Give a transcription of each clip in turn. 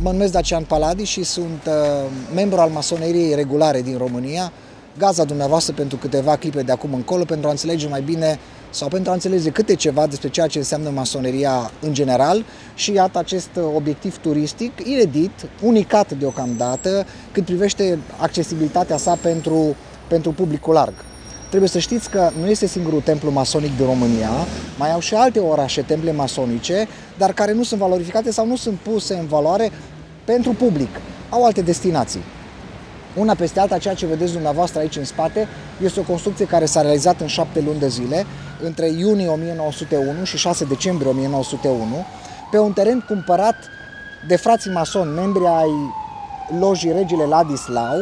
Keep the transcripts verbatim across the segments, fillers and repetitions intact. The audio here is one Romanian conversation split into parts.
Mă numesc Dacian Paladi și sunt uh, membru al masoneriei regulare din România. Gaza dumneavoastră pentru câteva clipe de acum încolo, pentru a înțelege mai bine sau pentru a înțelege câte ceva despre ceea ce înseamnă masoneria în general și iată acest obiectiv turistic inedit, unicat deocamdată, cât privește accesibilitatea sa pentru, pentru publicul larg. Trebuie să știți că nu este singurul templu masonic din România, mai au și alte orașe temple masonice, dar care nu sunt valorificate sau nu sunt puse în valoare pentru public. Au alte destinații. Una peste alta, ceea ce vedeți dumneavoastră aici în spate, este o construcție care s-a realizat în șapte luni de zile, între iunie o mie nouă sute unu și șase decembrie o mie nouă sute unu, pe un teren cumpărat de frații masoni, membri ai lojii Regele Ladislau,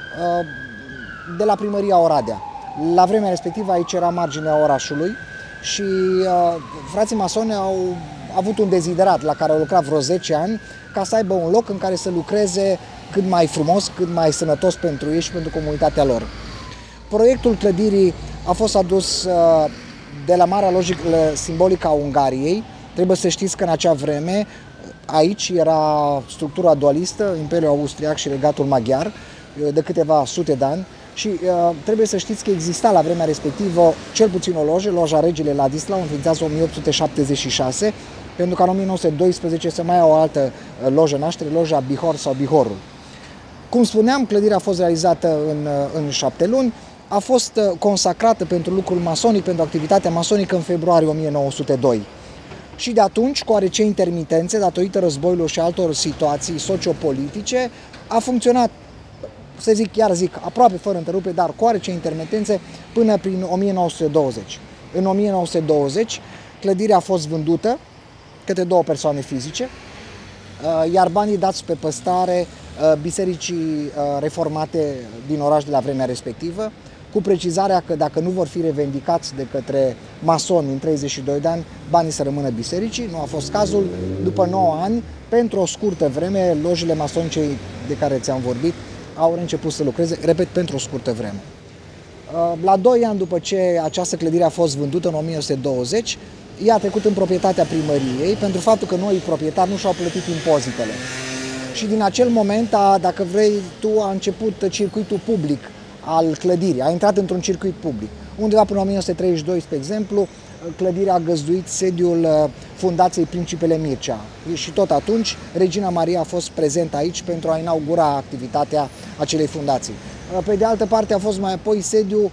de la primăria Oradea. La vremea respectivă aici era marginea orașului și uh, frații masoni au avut un deziderat la care au lucrat vreo zece ani ca să aibă un loc în care să lucreze cât mai frumos, cât mai sănătos pentru ei și pentru comunitatea lor. Proiectul clădirii a fost adus uh, de la Marea Lojă Simbolică a Ungariei. Trebuie să știți că în acea vreme aici era structura dualistă, Imperiul Austriac și Regatul Maghiar, de câteva sute de ani. Și uh, trebuie să știți că exista la vremea respectivă cel puțin o lojă, loja Regele Ladislau, înființată în o mie opt sute șaptezeci și șase, pentru că în o mie nouă sute doisprezece se mai ia o altă uh, lojă naștere, loja Bihor sau Bihorul. Cum spuneam, clădirea a fost realizată în, uh, în șapte luni, a fost uh, consacrată pentru lucrul masonic, pentru activitatea masonică în februarie o mie nouă sute doi. Și de atunci, cu oarece intermitențe, datorită războiului și altor situații sociopolitice, a funcționat, să zic, iar zic, aproape fără întrerupere, dar cu oarece intermitențe, până prin o mie nouă sute douăzeci. În o mie nouă sute douăzeci, clădirea a fost vândută către două persoane fizice, iar banii dați pe păstrare bisericii reformate din oraș de la vremea respectivă, cu precizarea că dacă nu vor fi revendicați de către masoni în treizeci și doi de ani, banii să rămână bisericii. Nu a fost cazul. După nouă ani, pentru o scurtă vreme, lojile masonice de care ți-am vorbit au început să lucreze, repet, pentru o scurtă vreme. La doi ani după ce această clădire a fost vândută în o mie nouă sute douăzeci, ea a trecut în proprietatea primăriei pentru faptul că noi proprietari nu și-au plătit impozitele. Și din acel moment, a, dacă vrei tu, a început circuitul public al clădirii, a intrat într-un circuit public. Undeva până în o mie nouă sute treizeci și doi, spre exemplu, clădirea a găzduit sediul Fundației Principele Mircea. Și tot atunci, Regina Maria a fost prezentă aici pentru a inaugura activitatea acelei fundații. Pe de altă parte, a fost mai apoi sediu,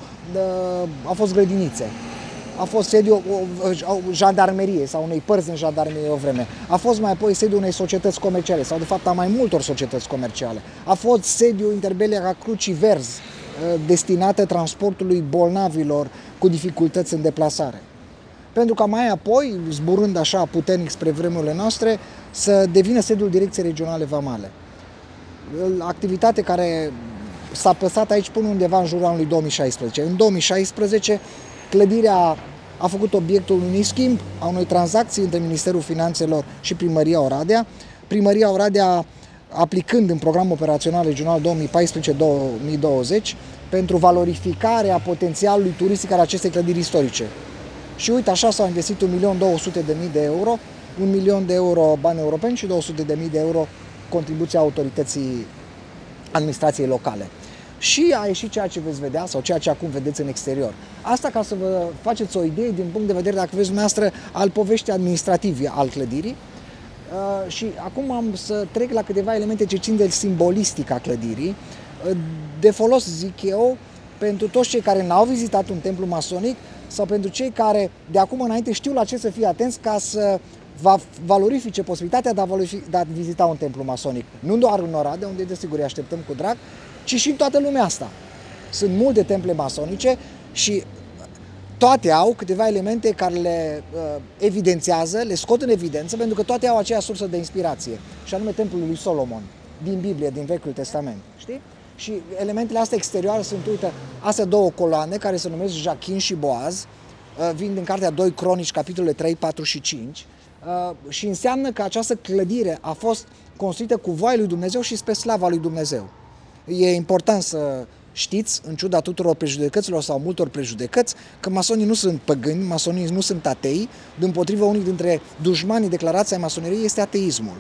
a fost grădinițe. A fost sediu jandarmeriei sau unei părți din jandarmerie o vreme. A fost mai apoi sediu unei societăți comerciale sau de fapt a mai multor societăți comerciale. A fost sediu Interbelia a Crucii Verzi, destinată transportului bolnavilor cu dificultăți în deplasare. Pentru ca mai apoi, zburând așa puternic spre vremurile noastre, să devină sediul Direcției Regionale Vamale. Activitate care s-a păstrat aici până undeva în jurul anului două mii șaisprezece. În două mii șaisprezece, clădirea a făcut obiectul unui schimb, a unei tranzacții între Ministerul Finanțelor și Primăria Oradea. Primăria Oradea, aplicând în programul operațional regional două mii paisprezece două mii douăzeci pentru valorificarea potențialului turistic al acestei clădiri istorice. Și uite, așa s-au investit un milion două sute de mii de euro, un milion de euro bani europeni și două sute de mii de euro contribuția autorității administrației locale. Și a ieșit ceea ce veți vedea sau ceea ce acum vedeți în exterior. Asta ca să vă faceți o idee din punct de vedere, dacă vreți dumneavoastră, al poveștii administrative al clădirii. Uh, și acum am să trec la câteva elemente ce țin de simbolistica clădirii, uh, de folos, zic eu, pentru toți cei care n-au vizitat un templu masonic sau pentru cei care de acum înainte știu la ce să fie atenți ca să valorifice posibilitatea de a, valorific, de a vizita un templu masonic. Nu doar în Oradea, unde desigur îi așteptăm cu drag, ci și în toată lumea asta. Sunt multe temple masonice și toate au câteva elemente care le uh, evidențiază, le scot în evidență, pentru că toate au aceeași sursă de inspirație, și anume templul lui Solomon, din Biblie, din Vechiul Testament. Știi? Și elementele astea exterioare sunt, uite, astea două coloane care se numesc Jachin și Boaz, uh, vin din cartea doi Cronici, capitolele trei, patru și cinci, uh, și înseamnă că această clădire a fost construită cu voia lui Dumnezeu și spre slava lui Dumnezeu. E important să știți, în ciuda tuturor prejudecăților sau multor prejudecăți, că masonii nu sunt păgâni, masonii nu sunt atei, dimpotrivă unii dintre dușmanii declarației masoneriei este ateismul.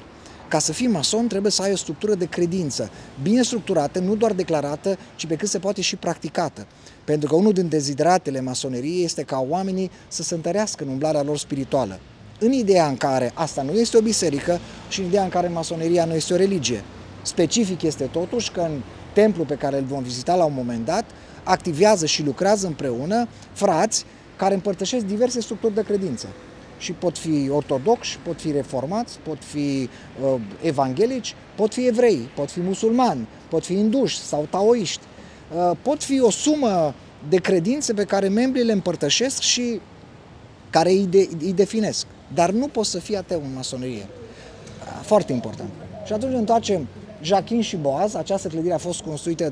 Ca să fii mason trebuie să ai o structură de credință, bine structurată, nu doar declarată, ci pe cât se poate și practicată. Pentru că unul din dezideratele masoneriei este ca oamenii să se întărească în umblarea lor spirituală. În ideea în care asta nu este o biserică și în ideea în care masoneria nu este o religie. Specific este totuși că în templul pe care îl vom vizita la un moment dat, activează și lucrează împreună frați care împărtășesc diverse structuri de credință. Și pot fi ortodoxi, pot fi reformați, pot fi uh, evanghelici, pot fi evrei, pot fi musulmani, pot fi induși sau taoiști. Uh, pot fi o sumă de credințe pe care membrii le împărtășesc și care îi, de, îi definesc. Dar nu poți să fii ateu în masonerie. Uh, foarte important. Și atunci întoarcem Jachin și Boaz. Această clădire a fost construită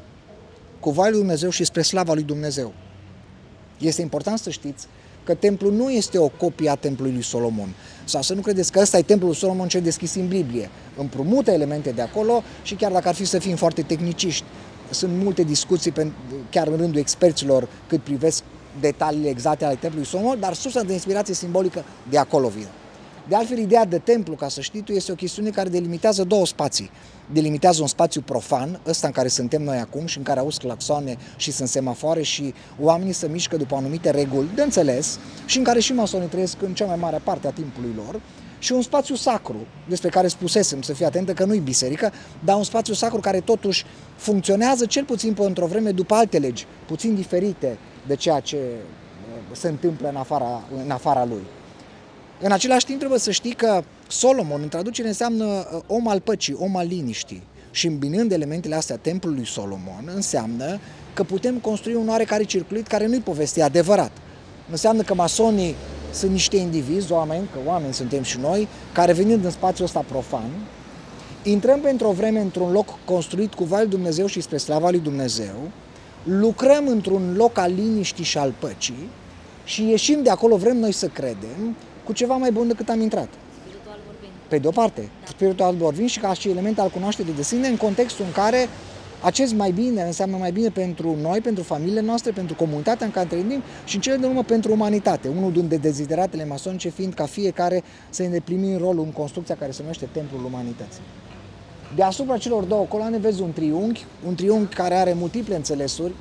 cu voia lui Dumnezeu și spre slava lui Dumnezeu. Este important să știți că templul nu este o copie a templului lui Solomon. Sau să nu credeți că ăsta e templul lui Solomon ce deschis în Biblie. Împrumută elemente de acolo și chiar dacă ar fi să fim foarte tehniciști, sunt multe discuții chiar în rândul experților cât privesc detaliile exacte ale templului lui Solomon, dar sursa de inspirație simbolică de acolo vine. De altfel, ideea de templu, ca să știi tu, este o chestiune care delimitează două spații. Delimitează un spațiu profan, ăsta în care suntem noi acum și în care auzi claxoane și sunt semafoare și oamenii se mișcă după anumite reguli de înțeles și în care și masonii trăiesc în cea mai mare parte a timpului lor, și un spațiu sacru, despre care spusesem, să fii atentă că nu-i biserică, dar un spațiu sacru care totuși funcționează cel puțin pe într-o vreme după alte legi, puțin diferite de ceea ce se întâmplă în afara, în afara lui. În același timp trebuie să știi că Solomon, în traducere, înseamnă om al păcii, om al liniștii. Și îmbinând elementele astea templului Solomon, înseamnă că putem construi un oarecare circuit care nu-i povestea adevărat. Înseamnă că masonii sunt niște indivizi, oameni, că oameni suntem și noi, care venind în spațiul ăsta profan, intrăm pentru o vreme într-un loc construit cu voia lui Dumnezeu și spre slava lui Dumnezeu, lucrăm într-un loc al liniștii și al păcii și ieșim de acolo, vrem noi să credem, cu ceva mai bun decât am intrat. Spiritual vorbind. Pe de o parte, da. Spiritual vorbind și ca și element al cunoașterii de sine, în contextul în care acest mai bine înseamnă mai bine pentru noi, pentru familiile noastre, pentru comunitatea în care trăim și în cele din urmă pentru umanitate. Unul dintre dezideratele masonice fiind ca fiecare să îndeplinim rolul în construcția care se numește Templul Umanității. Deasupra celor două coloane vezi un triunghi, un triunghi care are multiple înțelesuri.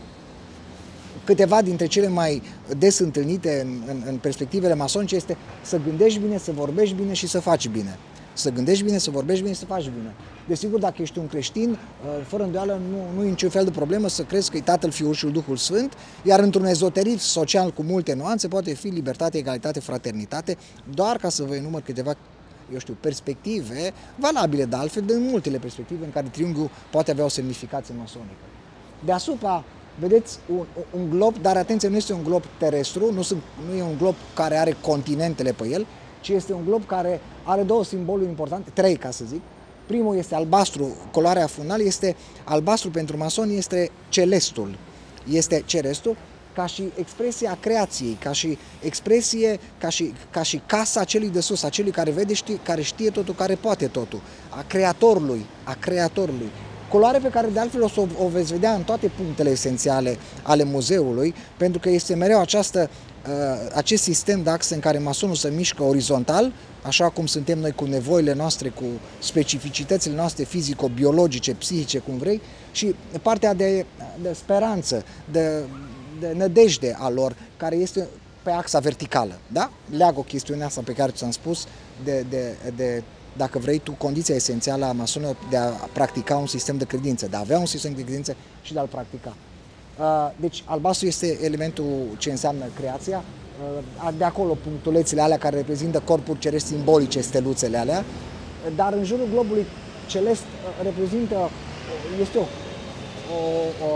Câteva dintre cele mai des întâlnite în, în, în perspectivele masonice este să gândești bine, să vorbești bine și să faci bine. Să gândești bine, să vorbești bine și să faci bine. Desigur, dacă ești un creștin, fără îndoială, nu, nu e niciun fel de problemă să crezi că e Tatăl, Fiul și Duhul Sfânt, iar într-un ezoterism social cu multe nuanțe poate fi libertate, egalitate, fraternitate, doar ca să vă enumăr câteva, eu știu, perspective valabile de altfel, de multele perspective în care triunghiul poate avea o semnificație masonică. Deasupra, vedeți un, un glob, dar atenție, nu este un glob terestru, nu, sunt, nu e un glob care are continentele pe el, ci este un glob care are două simboluri importante, trei ca să zic. Primul este albastru, culoarea fundală este albastru pentru masoni, este celestul, este cerestul, ca și expresia creației, ca și expresie, ca și, ca și casa celui de sus, a celui care vede, știe, care știe totul, care poate totul, a creatorului, a creatorului. Culoare pe care de altfel o să o, o veți vedea în toate punctele esențiale ale muzeului, pentru că este mereu această, uh, acest sistem de axe în care masonul se mișcă orizontal, așa cum suntem noi cu nevoile noastre, cu specificitățile noastre fizico-biologice, psihice, cum vrei, și partea de, de speranță, de, de nădejde a lor, care este pe axa verticală. Da? Leagă o chestiune asta pe care ți-am spus de, de, de dacă vrei tu, condiția esențială a masonilor de a practica un sistem de credință, de a avea un sistem de credință și de a-l practica. Deci, albastru este elementul ce înseamnă creația, de acolo punctulețele alea care reprezintă corpuri cerești simbolice, steluțele alea, dar în jurul globului celest reprezintă, este o, o,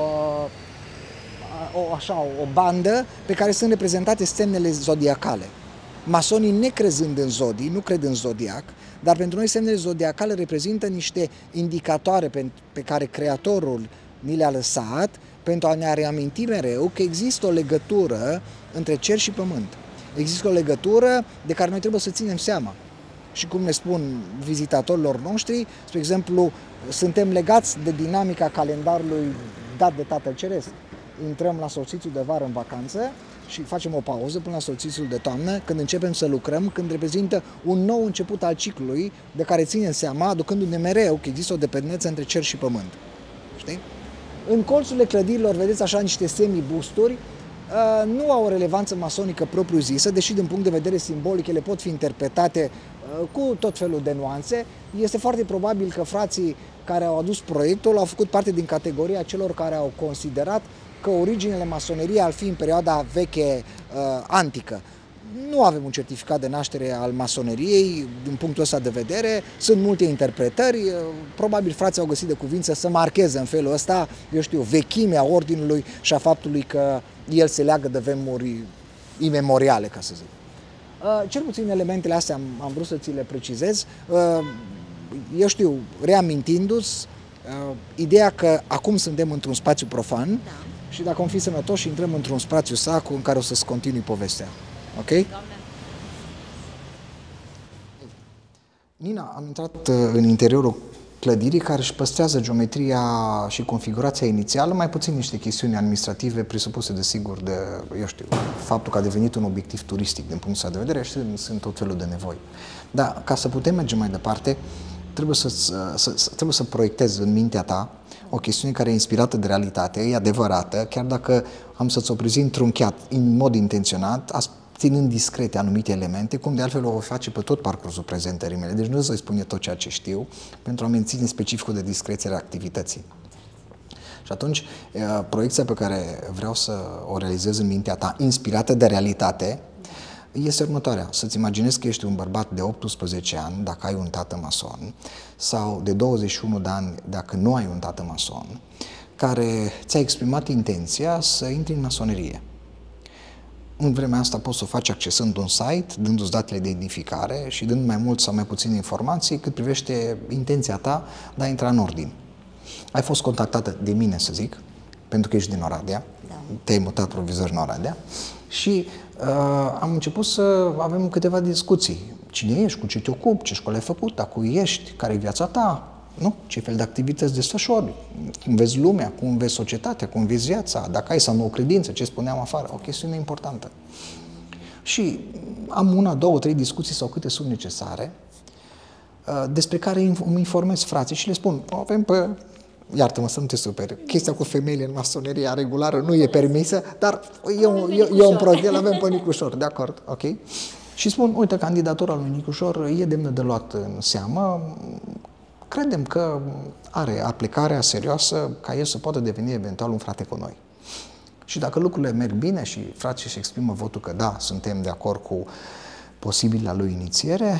o, o, așa, o bandă pe care sunt reprezentate semnele zodiacale. Masonii, necrezând în zodii, nu cred în zodiac, dar pentru noi semnele zodiacale reprezintă niște indicatoare pe, pe care Creatorul ni le-a lăsat pentru a ne reaminti mereu că există o legătură între cer și pământ. Există o legătură de care noi trebuie să ținem seama. Și cum ne spun vizitatorilor noștri, spre exemplu, suntem legați de dinamica calendarului dat de Tatăl Ceresc. intrăm la solstițiul de vară în vacanță și facem o pauză până la solstițiul de toamnă, când începem să lucrăm, când reprezintă un nou început al ciclului de care ținem seama, aducându-ne mereu că există o dependență între cer și pământ. Știi? În colțurile clădirilor vedeți așa niște semibusturi, nu au o relevanță masonică propriu-zisă, deși din punct de vedere simbolic ele pot fi interpretate cu tot felul de nuanțe. Este foarte probabil că frații care au adus proiectul au făcut parte din categoria celor care au considerat că originele masoneriei ar fi în perioada veche uh, antică. Nu avem un certificat de naștere al masoneriei din punctul ăsta de vedere, sunt multe interpretări, probabil frații au găsit de cuvință să marcheze în felul ăsta, eu știu, vechimea ordinului și a faptului că el se leagă de vremuri imemoriale, ca să zic. Uh, cel puțin elementele astea am, am vrut să ți le precizez. Uh, eu știu, reamintindu-ți, uh, ideea că acum suntem într-un spațiu profan, da. Și dacă vom fi sănătoși, intrăm într-un spațiu sacru în care o să-ți continui povestea. Ok? Doamne. Nina, am intrat în interiorul clădirii care își păstrează geometria și configurația inițială, mai puțin niște chestiuni administrative presupuse, desigur, de, eu știu, faptul că a devenit un obiectiv turistic din punctul ăsta de vedere și sunt tot felul de nevoi. Dar ca să putem merge mai departe, trebuie să, să, să, trebuie să proiectezi în mintea ta o chestiune care e inspirată de realitate, e adevărată, chiar dacă am să-ți o prezint trunchiat, în mod intenționat, ținând discrete anumite elemente, cum de altfel o voi face pe tot parcursul prezentării mele. Deci nu să-i spun eu tot ceea ce știu, pentru a menține specificul de discreție a activității. Și atunci, proiecția pe care vreau să o realizez în mintea ta, inspirată de realitate, este următoarea. Să-ți imaginezi că ești un bărbat de optsprezece ani, dacă ai un tată mason, sau de douăzeci și unu de ani, dacă nu ai un tată mason, care ți-a exprimat intenția să intri în masonerie. În vremea asta poți să o faci accesând un site, dându-ți datele de identificare și dând mai mult sau mai puține informații cât privește intenția ta de a intra în ordin. Ai fost contactată de mine, să zic, pentru că ești din Oradea, da. Te-ai mutat provizor în Oradea și uh, am început să avem câteva discuții. Cine ești, cu ce te ocupi, ce școală ai făcut, a cui ești, care e viața ta, nu? Ce fel de activități desfășori, cum vezi lumea, cum vezi societatea, cum vezi viața, dacă ai sau nu o credință, ce spuneam afară, o chestiune importantă. Și am una, două, trei discuții sau câte sunt necesare, despre care îmi informez frații și le spun, avem pe, iartă-mă să nu te superi, chestia cu femeile în masoneria regulară nu e permisă, dar e un, e, e un proiect, el avem pe Nicușor, de acord, ok? Și spun, uite, candidatura lui Nicușor e demnă de luat în seamă, credem că are aplicarea serioasă ca el să poată deveni eventual un frate cu noi. Și dacă lucrurile merg bine și frații își exprimă votul că da, suntem de acord cu posibila lui inițiere,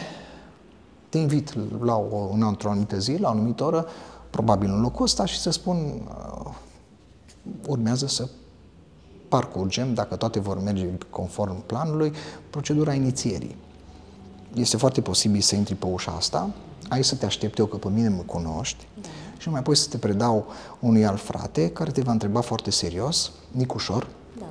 te invit la o, într-o anumită zi, la o anumită oră, probabil în locul ăsta și să spun, uh, urmează să parcurgem, dacă toate vor merge conform planului, procedura inițierii. Este foarte posibil să intri pe ușa asta, ai să te aștept eu că pe mine mă cunoști, da. Și nu mai poți să te predau unui alt frate care te va întreba foarte serios, Nicușor, da.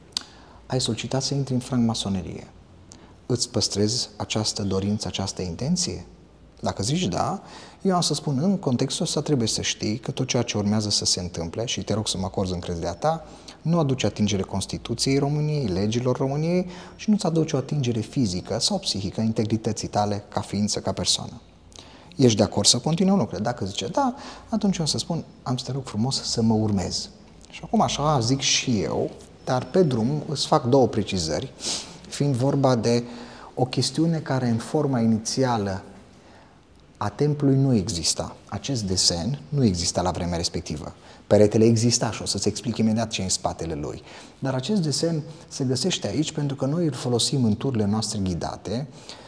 Ai solicitat să intri în francmasonerie. Îți păstrezi această dorință, această intenție? Dacă zici da, eu am să spun, în contextul ăsta trebuie să știi că tot ceea ce urmează să se întâmple, și te rog să mă acorzi încrederea ta, nu aduce atingere Constituției României, legilor României și nu-ți aduce o atingere fizică sau psihică integrității tale ca ființă, ca persoană. Ești de acord să continuăm lucrurile? Dacă zice da, atunci eu o să spun, am să te rog frumos să mă urmezi. Și acum așa zic și eu, dar pe drum îți fac două precizări, fiind vorba de o chestiune care în forma inițială a templului nu exista. Acest desen nu exista la vremea respectivă. Peretele exista și o să-ți explic imediat ce e în spatele lui. Dar acest desen se găsește aici pentru că noi îl folosim în tururile noastre ghidate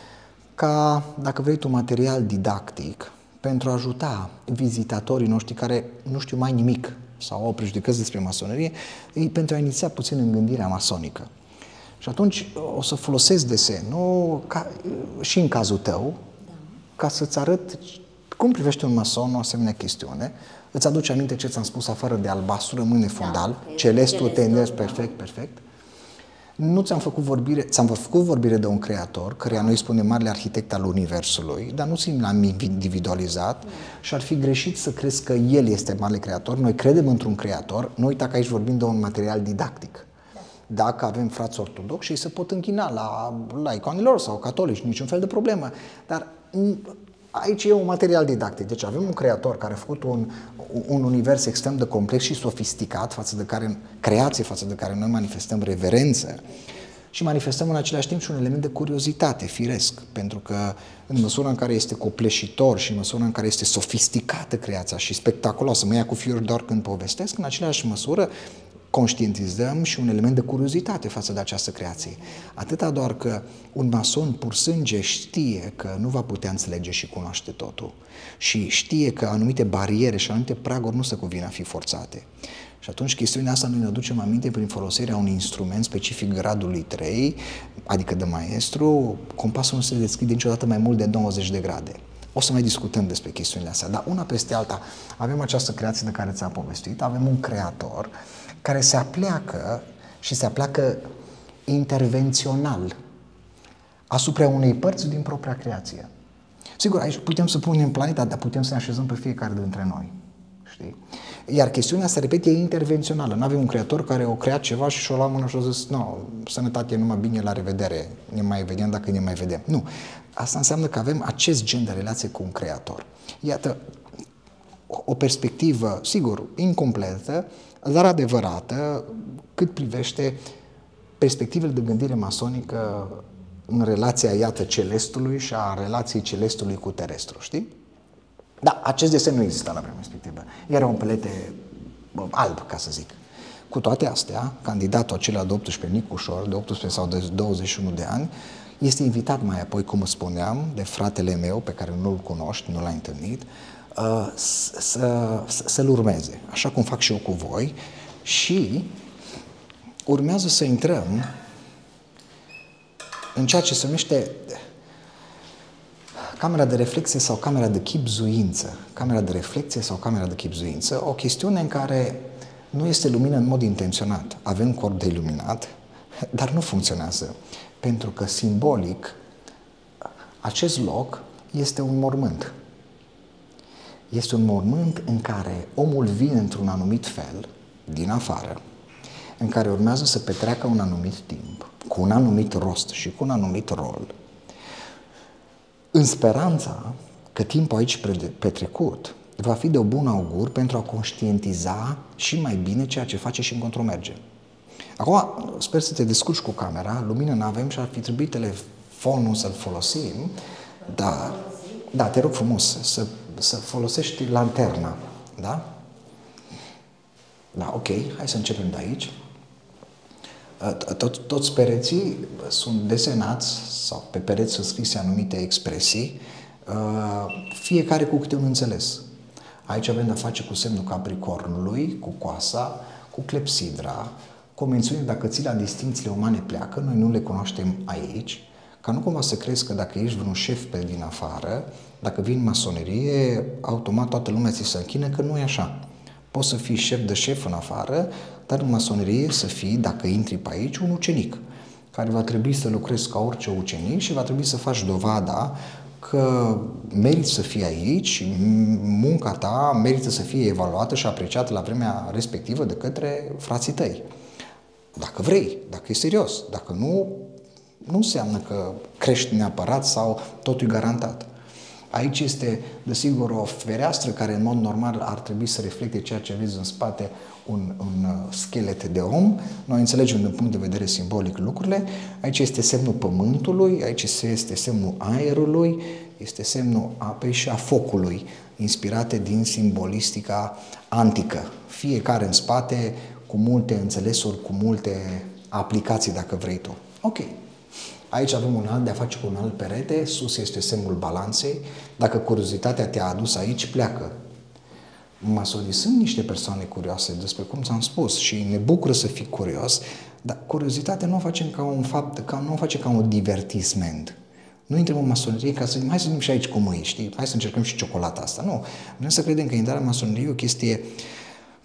ca, dacă vrei tu, material didactic pentru a ajuta vizitatorii noștri care nu știu mai nimic sau au prejudecăți despre masonerie, pentru a iniția puțin în gândirea masonică. Și atunci o să folosesc desenul ca, și în cazul tău, ca să-ți arăt cum privește un mason o asemenea chestiune. Îți aduce aminte ce ți-am spus afară de albastru, rămâne fundal, da, celestul, tendes, perfect, perfect. Nu ți-am făcut vorbire, ți-am făcut vorbire de un creator, căreia noi spunem marele arhitect al Universului, dar nu ți l-am individualizat și ar fi greșit să crezi că el este marele creator. Noi credem într-un creator, nu uita că aici vorbim de un material didactic. Dacă avem frați ortodoxi, ei se pot închina la, la icoanelor sau catolici, niciun fel de problemă. Dar aici e un material didactic. Deci avem un creator care a făcut un, un univers extrem de complex și sofisticat, față de care, creație față de care noi manifestăm reverență și manifestăm în același timp și un element de curiozitate, firesc. Pentru că în măsura în care este copleșitor și în măsura în care este sofisticată creația și spectaculoasă, mă ia cu fiori doar când povestesc, în același măsură conștientizăm și un element de curiozitate față de această creație. Atâta doar că un mason pur sânge știe că nu va putea înțelege și cunoaște totul și știe că anumite bariere și anumite praguri nu se cuvine a fi forțate. Și atunci chestiunea asta noi ne aducem aminte prin folosirea unui instrument specific gradului trei, adică de maestru. Compasul nu se deschide niciodată mai mult de nouăzeci de grade. O să mai discutăm despre chestiunile astea, dar una peste alta avem această creație de care ți-am povestit, avem un creator care se apleacă și se apleacă intervențional asupra unei părți din propria creație. Sigur, aici putem să punem planeta, dar putem să ne așezăm pe fiecare dintre noi. Știi? Iar chestiunea, se repete, e intervențională. Nu avem un creator care o creat ceva și și-o lua mână și-o zis, nu, sănătate, numai bine, la revedere, ne mai vedem dacă ne mai vedem. Nu. Asta înseamnă că avem acest gen de relație cu un creator. Iată, o perspectivă, sigur, incompletă, dar adevărată, cât privește perspectivele de gândire masonică în relația, iată, celestului și a relației celestului cu terestru, știi? Da, acest desen nu exista la vremea respectivă. Era un pelete bă, alb, ca să zic. Cu toate astea, candidatul acela de optsprezece, Nic Ușor, de optsprezece sau de douăzeci și unu de ani, este invitat mai apoi, cum spuneam, de fratele meu, pe care nu-l cunoști, nu l-ai întâlnit, să, să-l urmeze, așa cum fac și eu cu voi, și urmează să intrăm în ceea ce se numește camera de reflexie sau camera de chibzuință. Camera de reflexie sau camera de chibzuință, o chestiune în care nu este lumină în mod intenționat. Avem corp de iluminat, dar nu funcționează, pentru că simbolic acest loc este un mormânt. Este un mormânt în care omul vine într-un anumit fel, din afară, în care urmează să petreacă un anumit timp, cu un anumit rost și cu un anumit rol, în speranța că timpul aici petrecut va fi de o bun augur pentru a conștientiza și mai bine ceea ce face și încotro merge. Acum, sper să te descurci cu camera, lumină n-avem și ar fi trebuit telefonul să-l folosim, dar, da, te rog frumos să, să folosești lanterna, da? Da, ok, hai să începem de aici. Tot, toți pereții sunt desenați sau pe pereți sunt scrise anumite expresii, fiecare cu câte un înțeles. Aici avem de-a face cu semnul Capricornului, cu coasa, cu clepsidra, cu o mențiune dacă ți la distincțiile umane pleacă, noi nu le cunoaștem aici, ca nu cumva să crezi că dacă ești vreun șef pe din afară, dacă vii în masonerie, automat toată lumea ți se închine, că nu e așa. Poți să fii șef de șef în afară, dar în masonerie să fii, dacă intri pe aici, un ucenic, care va trebui să lucrezi ca orice ucenic și va trebui să faci dovada că meriți să fii aici și munca ta merită să fie evaluată și apreciată la vremea respectivă de către frații tăi. Dacă vrei, dacă e serios, dacă nu, nu înseamnă că crești neapărat sau totul e garantat. Aici este, desigur, o fereastră care în mod normal ar trebui să reflecte ceea ce vezi în spate, un, un schelet de om. Noi înțelegem din punct de vedere simbolic lucrurile. Aici este semnul pământului, aici este semnul aerului, este semnul apei și a focului, inspirate din simbolistica antică. Fiecare în spate, cu multe înțelesuri, cu multe aplicații, dacă vrei tu. Ok. Aici avem un alt de a face cu un alt perete, sus este semnul balanței. Dacă curiozitatea te-a adus aici, pleacă. Masonii sunt niște persoane curioase, despre cum ți-am spus, și ne bucură să fii curios, dar curiozitatea nu o facem ca un fapt, ca, nu o face ca un divertisment. Nu intrăm în masonerie ca să hai să venim și aici cu mâini, știi? Hai să încercăm și ciocolata asta. Nu. Vrem să credem că intrarea în masonerie e o chestie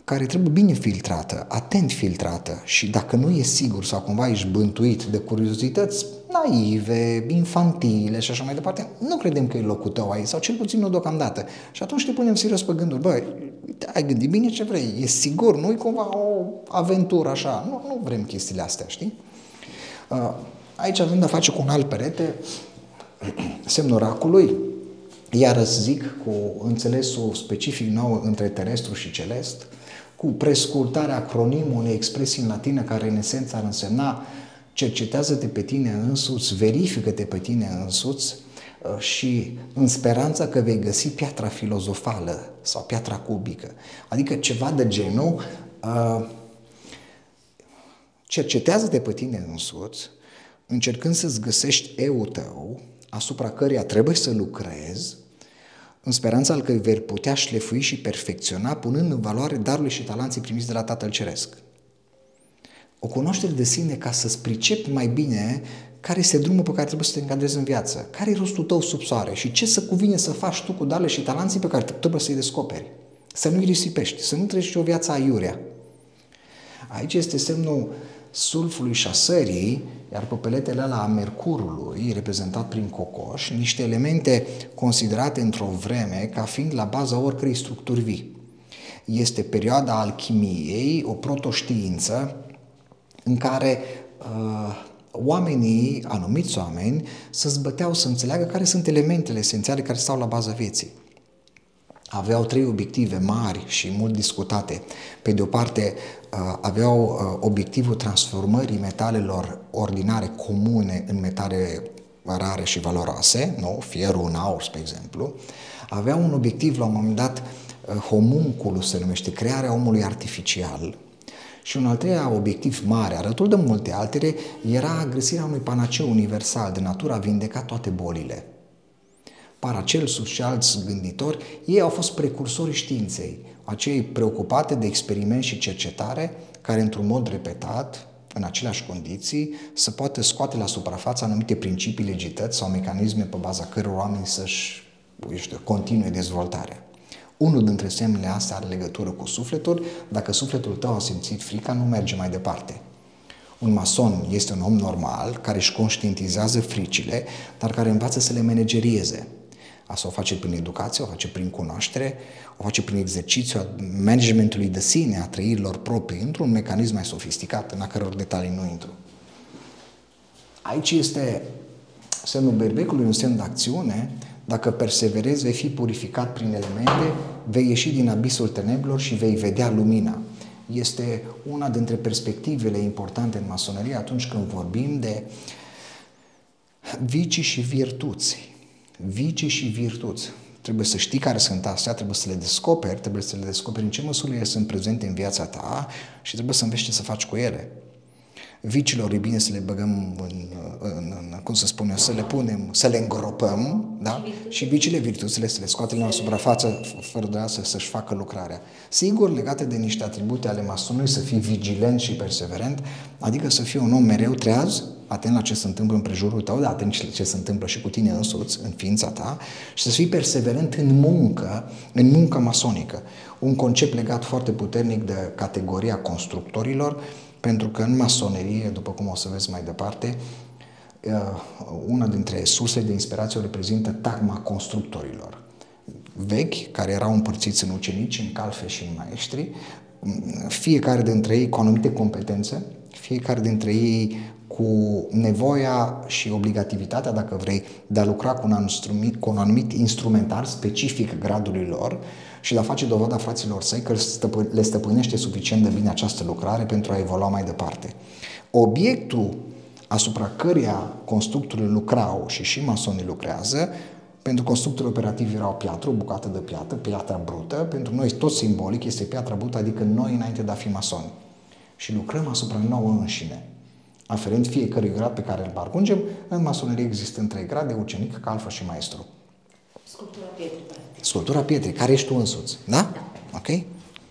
care trebuie bine filtrată, atent filtrată și dacă nu e sigur sau cumva ești bântuit de curiozități naive, infantile și așa mai departe, nu credem că e locul tău aici sau cel puțin nu deocamdată. Și atunci te punem serios pe gânduri, băi, ai gândit bine ce vrei, e sigur, nu e cumva o aventură așa, nu, nu vrem chestiile astea, știi? Aici avem de-a face cu un alt perete, semnul racului, iarăși zic, cu înțelesul specific nou între terestru și celest, cu prescurtarea acronimului unei expresii în latină care în esență ar însemna cercetează-te pe tine însuți, verifică-te pe tine însuți și în speranța că vei găsi piatra filozofală sau piatra cubică. Adică ceva de genul, cercetează-te pe tine însuți, încercând să-ți găsești eu tău, asupra căreia trebuie să lucrezi, în speranța că îi vei putea șlefui și perfecționa, punând în valoare darurile și talanții primiți de la Tatăl Ceresc. O cunoaștere de sine ca să-ți pricepi mai bine care este drumul pe care trebuie să te încadrezi în viață, care e rostul tău sub soare și ce să cuvine să faci tu cu darurile și talanții pe care trebuie să-i descoperi. Să nu-i risipești, să nu treci o viață aiurea. Aici este semnul sulfului și a sării, iar pe peletele ăla a mercurului, reprezentat prin cocoș, niște elemente considerate într-o vreme ca fiind la baza oricărei structuri vii. Este perioada alchimiei, o protoștiință în care uh, oamenii, anumiți oameni, să zbăteau să înțeleagă care sunt elementele esențiale care stau la baza vieții. Aveau trei obiective mari și mult discutate. Pe de o parte, aveau obiectivul transformării metalelor ordinare comune în metale rare și valoroase, nu? Fierul în aur, spre exemplu. Aveau un obiectiv, la un moment dat, homunculus se numește, crearea omului artificial. Și un al treilea obiectiv mare, alături de multe altele, era găsirea unui panaceu universal de natură a vindeca toate bolile. Paracelsus și alți gânditori, ei au fost precursorii științei, acei preocupate de experiment și cercetare, care într-un mod repetat, în aceleași condiții, să poată scoate la suprafață anumite principii, legități sau mecanisme pe baza căror oamenii să-și continue dezvoltarea. Unul dintre semnele astea are legătură cu sufletul. Dacă sufletul tău a simțit frica, nu merge mai departe. Un mason este un om normal, care își conștientizează fricile, dar care învață să le managerieze. Asta o face prin educație, o face prin cunoaștere, o face prin exercițiu managementului de sine, a trăirilor proprii, într-un mecanism mai sofisticat, în a căror detalii nu intru. Aici este semnul berbecului, un semn de acțiune. Dacă perseverezi, vei fi purificat prin elemente, vei ieși din abisul tenebrelor și vei vedea lumina. Este una dintre perspectivele importante în masonerie atunci când vorbim de vicii și virtuți. Vicii și virtuți. Trebuie să știi care sunt astea, trebuie să le descoperi, trebuie să le descoperi în ce măsură ele sunt prezente în viața ta și trebuie să înveți ce să faci cu ele. Vicilor e bine să le băgăm în, în, în cum să spun eu, să le punem, să le îngropăm, da? Și vicile, virtuțile, să le scoatem la suprafață fără de asta să-și facă lucrarea. Sigur, legate de niște atribute ale masonului, să fii vigilent și perseverent, adică să fii un om mereu treaz, atent la ce se întâmplă în prejurul tău, dar atent la ce se întâmplă și cu tine însuți, în ființa ta, și să fii perseverent în muncă, în muncă masonică. Un concept legat foarte puternic de categoria constructorilor, pentru că în masonerie, după cum o să vezi mai departe, una dintre sursele de inspirație o reprezintă tagma constructorilor vechi, care erau împărțiți în ucenici, în calfe și în maestri, fiecare dintre ei cu anumite competențe, fiecare dintre ei cu nevoia și obligativitatea, dacă vrei, de a lucra cu un anumit, cu un anumit instrumentar specific gradului lor și de a face dovada fraților săi că le stăpânește suficient de bine această lucrare pentru a evolua mai departe. Obiectul asupra căreia constructorii lucrau și și masonii lucrează, pentru constructorii operativi era o piatră, o bucată de piatră, piatra brută, pentru noi tot simbolic este piatra brută, adică noi înainte de a fi masoni. Și lucrăm asupra nouă înșine, aferent fiecărui grad pe care îl parcurgem. În masonerie există în trei grade, ucenic, calfă și maestru. Sculptura pietrii. Sculptura pietrii, care ești tu însuți, da? Da. Ok?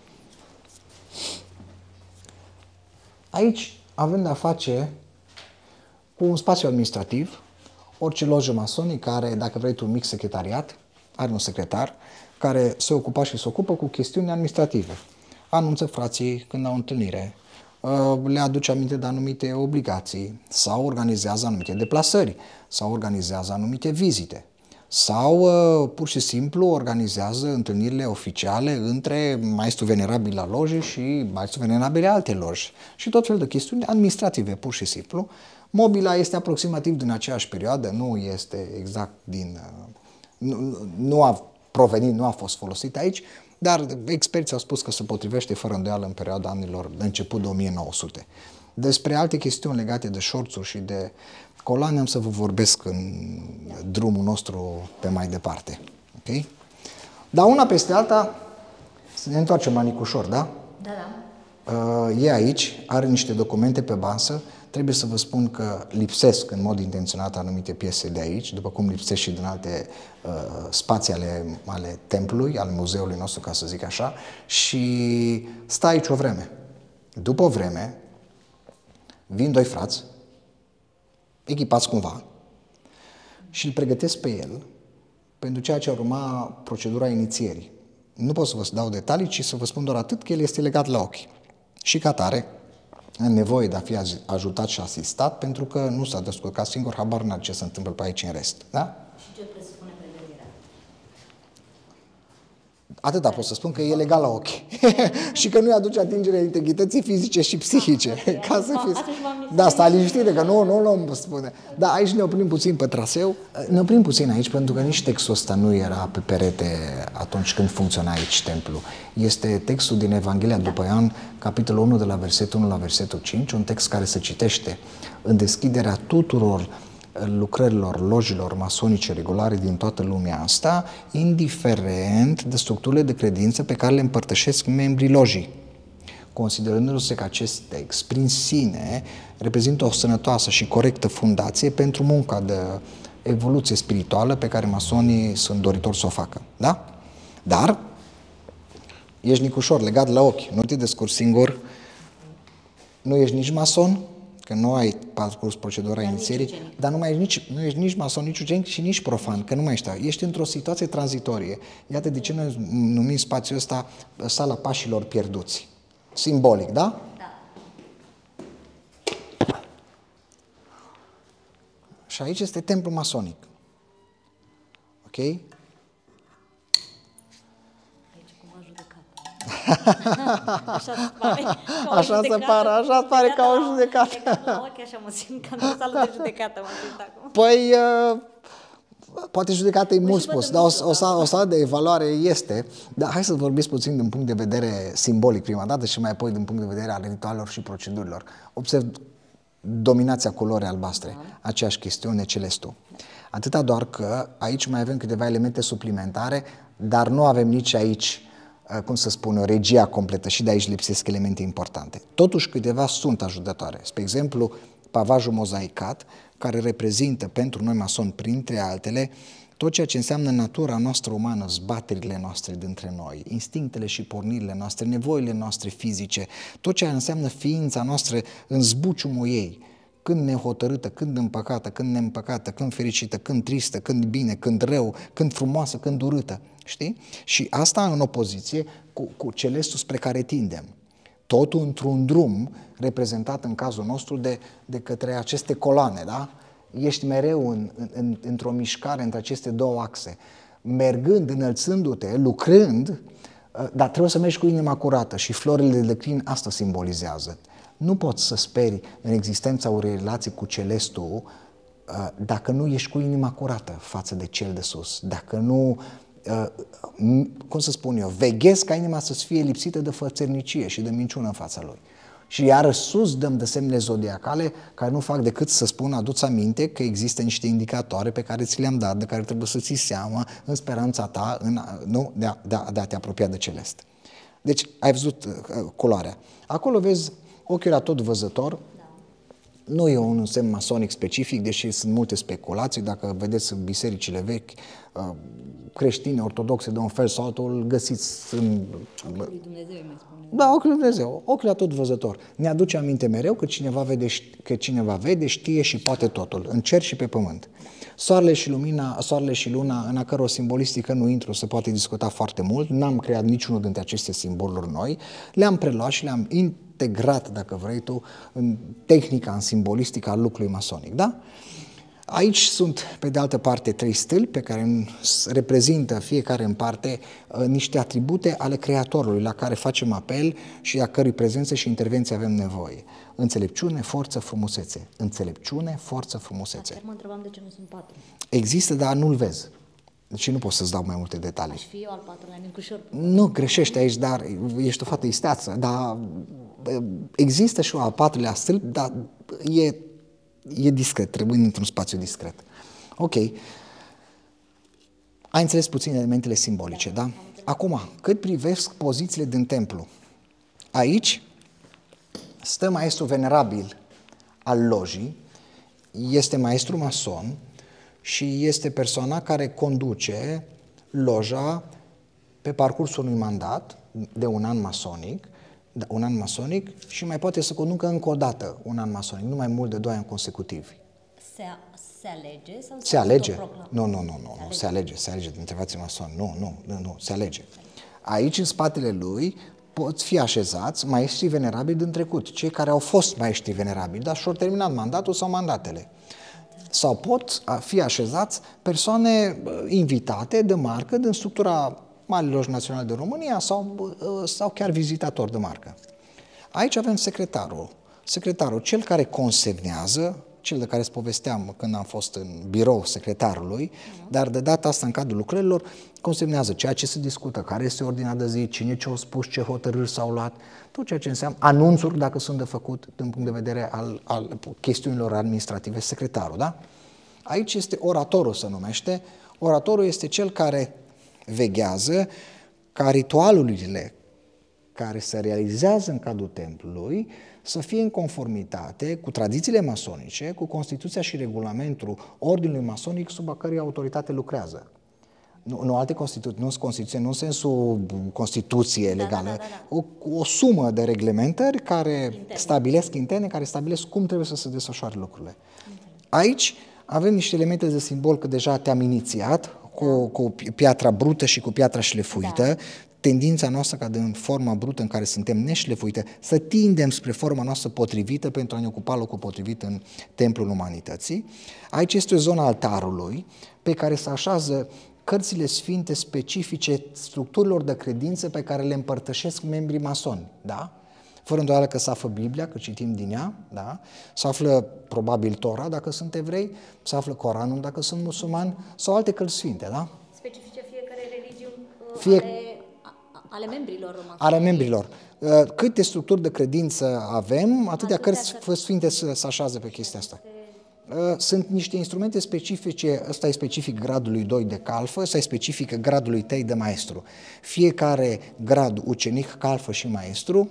Aici avem de-a face cu un spațiu administrativ. Orice lojă masonică are, dacă vrei tu, un mic secretariat, are un secretar care se ocupa și se ocupă cu chestiuni administrative. anunță frații când au întâlnire, le aduce aminte de anumite obligații sau organizează anumite deplasări sau organizează anumite vizite sau pur și simplu organizează întâlnirile oficiale între maestru venerabil al lojii și maestru venerabil alte loji și tot felul de chestiuni administrative, pur și simplu. Mobila este aproximativ din aceeași perioadă, nu este exact din... nu, nu a provenit, nu a fost folosit aici, dar experții au spus că se potrivește fără îndoială în perioada anilor de început de o mie nouă sute. Despre alte chestiuni legate de șorțuri și de coloane am să vă vorbesc în drumul nostru pe mai departe. Okay? Dar una peste alta, să ne întoarcem la Nicușor, da? Da, da. Uh, e aici, are niște documente pe basă. Trebuie să vă spun că lipsesc în mod intenționat anumite piese de aici, după cum lipsesc și din alte uh, spații ale, ale templului, al muzeului nostru, ca să zic așa, și stă aici o vreme. După o vreme, vin doi frați, echipați cumva, și îl pregătesc pe el pentru ceea ce ar urma procedura inițierii. Nu pot să vă dau detalii, ci să vă spun doar atât că el este legat la ochi. Și ca tare, în nevoie de a fi ajutat și asistat, pentru că nu s-a descurcat singur, habar n-are ce se întâmplă pe aici în rest. Da? Și ce presupune pregătirea? Atâta pot să spun, că e legal la ochi. Și că nu-i aduce atingere integrității fizice și psihice. Ca să fiți... Da, stai liniștite, că nu, nu, nu spune. Da, aici ne oprim puțin pe traseu. Ne oprim puțin aici, pentru că nici textul ăsta nu era pe perete atunci când funcționa aici templu. Este textul din Evanghelia după Ioan, capitolul unu, de la versetul unu la versetul cinci, un text care se citește în deschiderea tuturor lucrărilor lojilor masonice regulare din toată lumea asta, indiferent de structurile de credință pe care le împărtășesc membrii lojii, considerându-se că acest text, prin sine, reprezintă o sănătoasă și corectă fundație pentru munca de evoluție spirituală pe care masonii sunt doritori să o facă. Da? Dar ești Nicușor, legat la ochi, nu te descurci singur, nu ești nici mason, că nu ai parcurs procedura inițierii, dar nu mai ești nici, nu ești nici mason, nici ucenic și nici profan, că nu mai ești. Ești într-o situație tranzitorie. Iată de ce noi numim spațiul ăsta sala pașilor pierduți. Simbolic, da? Da. Și aici este templul masonic. Ok? Aici cum a judecat. Așa se pare. Așa se pare, așa pare ca o judecată. La ochi, așa mă simt, ca într-o sală de judecată mă simt acum. Păi, uh, poate judecată e mult spus, dar o, o, o, o sală de evaluare este. Dar hai să vorbiți puțin din punct de vedere simbolic prima dată și mai apoi din punct de vedere al ritualelor și procedurilor. Observ dominația culorii albastre, da. Aceeași chestiune, celestul. Atâta doar că aici mai avem câteva elemente suplimentare, dar nu avem nici aici, cum să spun, o regia completă și de aici lipsesc elemente importante. Totuși câteva sunt ajutătoare. Spre exemplu, pavajul mozaicat, care reprezintă pentru noi masoni, printre altele, tot ceea ce înseamnă natura noastră umană, zbaterile noastre dintre noi, instinctele și pornirile noastre, nevoile noastre fizice, tot ceea ce înseamnă ființa noastră în zbuciumul ei, când nehotărâtă, când împăcată, când neîmpăcată, când fericită, când tristă, când bine, când rău, când frumoasă, când urâtă, știi? Și asta în opoziție cu, cu celestul spre care tindem. Totul într-un drum reprezentat în cazul nostru de, de către aceste coloane, da? Ești mereu în, în, într-o mișcare între aceste două axe, mergând, înălțându-te, lucrând, dar trebuie să mergi cu inima curată și florile de crin asta simbolizează. Nu poți să speri în existența unei relații cu celestul dacă nu ești cu inima curată față de cel de sus, dacă nu, cum să spun eu, veghezi ca inima să-ți fie lipsită de fățărnicie și de minciună în fața lui. Și iar sus dăm de semne zodiacale care nu fac decât să spun, adu-ți aminte că există niște indicatoare pe care ți le-am dat, de care trebuie să ții seama în speranța ta în, nu, de, a, de, a, de a te apropia de celest. Deci ai văzut uh, culoarea. Acolo vezi, ochiul era tot văzător, Nu e un semn masonic specific, deși sunt multe speculații. Dacă vedeți în bisericile vechi, creștine, ortodoxe, de un fel sau altul, găsiți în... Ochiul lui Dumnezeu, mai spune. Da, ochiul lui Dumnezeu, ochiul tot văzător. Ne aduce aminte mereu că cineva vede, că cineva vede, știe și poate totul, în cer și pe pământ. Soarele și lumina, soarele și luna, în a căror simbolistică nu intru, se poate discuta foarte mult, n-am creat niciunul dintre aceste simboluri noi, le-am preluat și le-am integrat, dacă vrei tu, în tehnica, în simbolistica lucrului masonic, da? Aici sunt, pe de altă parte, trei stâlpi pe care reprezintă fiecare în parte niște atribute ale Creatorului la care facem apel și a cărui prezență și intervenție avem nevoie. Înțelepciune, forță, frumusețe. Înțelepciune, forță, frumusețe. Chiar mă întrebam de ce nu sunt patru. Există, dar nu-l vezi. Deci nu pot să-ți dau mai multe detalii. Aș fi eu al patrulea, Nicușor. Nu, greșești aici, dar ești o fată isteață. Dar există și o al patrulea stâlp, dar e... E discret, trebuie într-un spațiu discret. Ok. Ai înțeles puțin elementele simbolice, da? Acum, cât privesc pozițiile din templu, aici stă maestru venerabil al lojii, este maestru mason și este persoana care conduce loja pe parcursul unui mandat de un an masonic, un an masonic și mai poate să conducă încă o dată un an masonic, nu mai mult de doi ani consecutivi. Se, se alege? Sau se alege? Nu, nu, nu, nu, se, nu se alege, se alege, întrebați masoni, nu, nu, nu, nu, se alege. Aici, în spatele lui, pot fi așezați maestrii venerabili din trecut, cei care au fost maestri venerabili, dar și-au terminat mandatul sau mandatele. Sau pot fi așezați persoane invitate de marcă din structura Marii Loji Naționale de România sau, sau chiar vizitator de marcă. Aici avem secretarul. Secretarul, cel care consemnează, cel de care îți povesteam când am fost în birou secretarului, uh-huh. dar de data asta în cadrul lucrărilor consemnează ceea ce se discută, care este ordinea de zi, cine ce-a spus, ce hotărâri s-au luat, tot ceea ce înseamnă anunțuri dacă sunt de făcut din punct de vedere al, al chestiunilor administrative, secretarul, da? Aici este oratorul, se numește. Oratorul este cel care veghează ca ritualurile care se realizează în cadrul templului să fie în conformitate cu tradițiile masonice, cu Constituția și regulamentul ordinului masonic sub a cărei autoritate lucrează. Nu, nu alte Constituții, nu Constituție, nu în sensul Constituție legală, da, da, da, da. O, o sumă de reglementări care interne. stabilesc interne, care stabilesc cum trebuie să se desfășoare lucrurile. Interne. Aici avem niște elemente de simbol, că deja te-am inițiat, cu, cu piatra brută și cu piatra șlefuită, da. Tendința noastră ca din forma brută în care suntem neșlefuite, să tindem spre forma noastră potrivită pentru a ne ocupa locul potrivit în templul umanității. Aici este o zonă altarului pe care se așează cărțile sfinte specifice structurilor de credință pe care le împărtășesc membrii masoni, da? Fără îndoială că se află Biblia, că citim din ea, da? Se află probabil Tora, dacă sunt evrei, se află Coranul, dacă sunt musulmani, sau alte cărți sfinte, da? Specifice fiecare religiune Fie... ale, ale membrilor masoni. Ale membrilor. Câte structuri de credință avem, atâtea cărți sfinte se așează pe chestia asta. Sunt niște instrumente specifice, ăsta e specific gradului doi de calfă, ăsta e specific gradului trei de maestru. Fiecare grad, ucenic, calfă și maestru,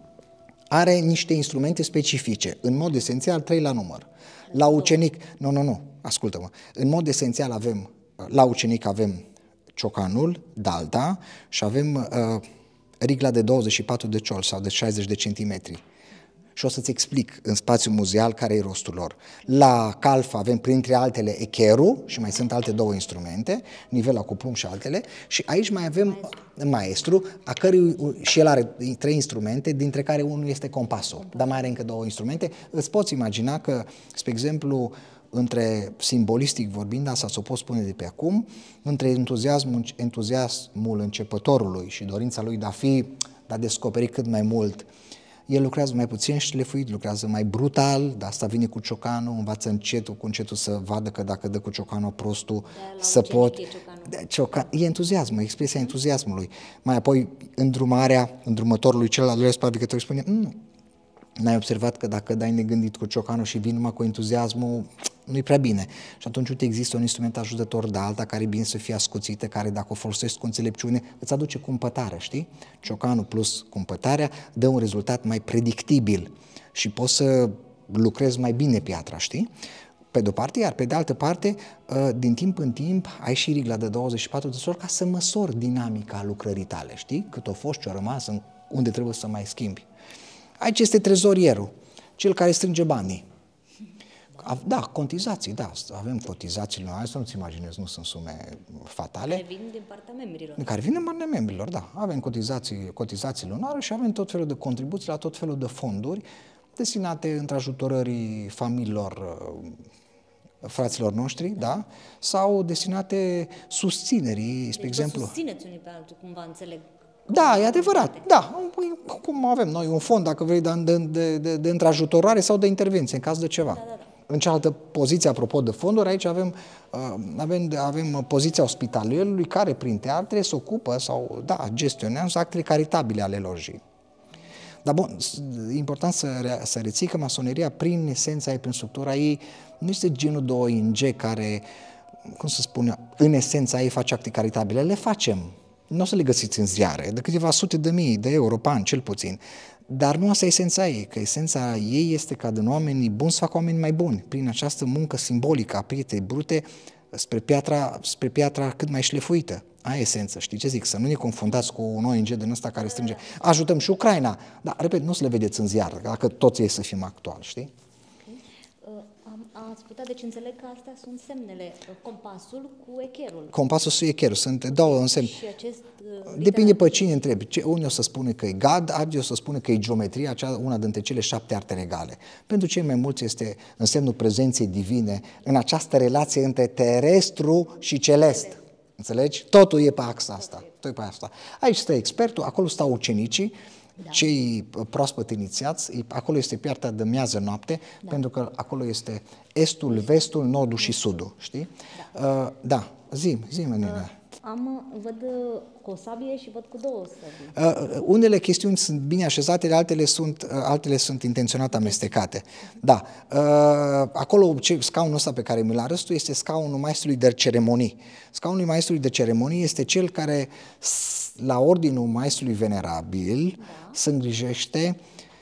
are niște instrumente specifice, în mod esențial trei la număr. La ucenic, nu, nu, nu, ascultă-mă, în mod esențial avem, la ucenic avem ciocanul, dalta și avem uh, rigla de douăzeci și patru de ciol sau de șaizeci de centimetri. Și o să-ți explic în spațiul muzeal care e rostul lor. La calf avem printre altele echerul și mai sunt alte două instrumente, nivela cu plumb și altele, și aici mai avem maestru, maestru a cărui, și el are trei instrumente, dintre care unul este compasul, Compas. Dar mai are încă două instrumente. Îți poți imagina că, spre exemplu, între simbolistic vorbind, asta ți-o pot spune de pe acum, între entuziasmul, entuziasmul începătorului și dorința lui de a fi, de a descoperi cât mai mult, el lucrează mai puțin șlefuit, lucrează mai brutal, de asta vine cu ciocanul, învață încetul cu încetul să vadă că dacă dă cu ciocanul prostul, să pot... E, ciocan... e entuziasmul, expresia entuziasmului. Mai apoi, îndrumarea îndrumătorului, cel al doilea supraveghetor spune, mm, n-ai observat că dacă dai negândit cu ciocanul și vii numai cu entuziasmul, nu-i prea bine. Și atunci, uite, există un instrument ajutător de alta care e bine să fie ascuțită, care dacă o folosești cu înțelepciune, îți aduce cumpătare, știi? Ciocanul plus cumpătarea dă un rezultat mai predictibil și poți să lucrezi mai bine piatra, știi? Pe de-o parte, iar pe de altă parte, din timp în timp, ai și rigla de douăzeci și patru de ori ca să măsori dinamica lucrării tale, știi? Cât o fost, ce-o rămas, unde trebuie să mai schimbi. Aici este trezorierul, cel care strânge banii. Da, cotizații, da, avem cotizațiile noastre, să nu-ți imaginezi, nu sunt sume fatale. Care vin din partea membrilor. Care vin din partea membrilor, da. Avem cotizații, cotizații lunare și avem tot felul de contribuții la tot felul de fonduri destinate între ajutorării familiilor fraților noștri, da? Sau destinate susținerii, spre deci exemplu. Deci susțineți unii pe altul, cumva înțeleg. Da, e adevărat, da. Cum avem noi un fond, dacă vrei, de, de, de, de, de întrajutorare sau de intervenție, în caz de ceva. Da, da, da. În cealaltă poziție, apropo de fonduri, aici avem, avem, avem poziția ospitalierului care, printre altele, se ocupă sau, da, gestionează actele caritabile ale lojii. Dar bun, e important să, să reții că masoneria, prin esența ei, prin structura ei, nu este genul de O N G care, cum să spun, în esența ei face acte caritabile. Le facem. Nu o să le găsiți în ziare, de câteva sute de mii de euro pe an, cel puțin. Dar nu asta e esența ei, că esența ei este ca din oamenii buni să facă oameni mai buni, prin această muncă simbolică a prietei brute spre piatra, spre piatra cât mai șlefuită. Aia e esență, știi ce zic? Să nu ne confundați cu un O N G din ăsta care strânge. Ajutăm și Ucraina, dar, repet, nu o să le vedeți în ziar, dacă toți ei să fim actuali, știi? Ați putea, deci înțeleg că astea sunt semnele, compasul cu echerul. Compasul și echerul, sunt două însemne. Și acest, uh, Depinde pe cine întrebi. Unii o să spune că e gad, alții o să spune că e geometria, acea, una dintre cele șapte arte regale. Pentru cei mai mulți este însemnul prezenței divine în această relație între terestru și celest. Înțelegi? Totul e pe axa asta. Totul e pe asta. Aici stă expertul, acolo stau ucenicii, da. Cei proaspăt inițiați, acolo este piatra de miază noapte, da. Pentru că acolo este estul, vestul, nordul și sudul, știi? Da, uh, da. zi, zi, Menina. Uh, am, văd cu o sabie și văd cu două sabii. Uh, unele chestiuni sunt bine așezate, altele sunt, uh, altele sunt intenționat amestecate. Da. Uh, acolo, ce, scaunul ăsta pe care mi-l arăți tu este scaunul maestrului de ceremonii. Scaunul maestrului de ceremonii este cel care, la ordinul maestrului venerabil, da. Se îngrijește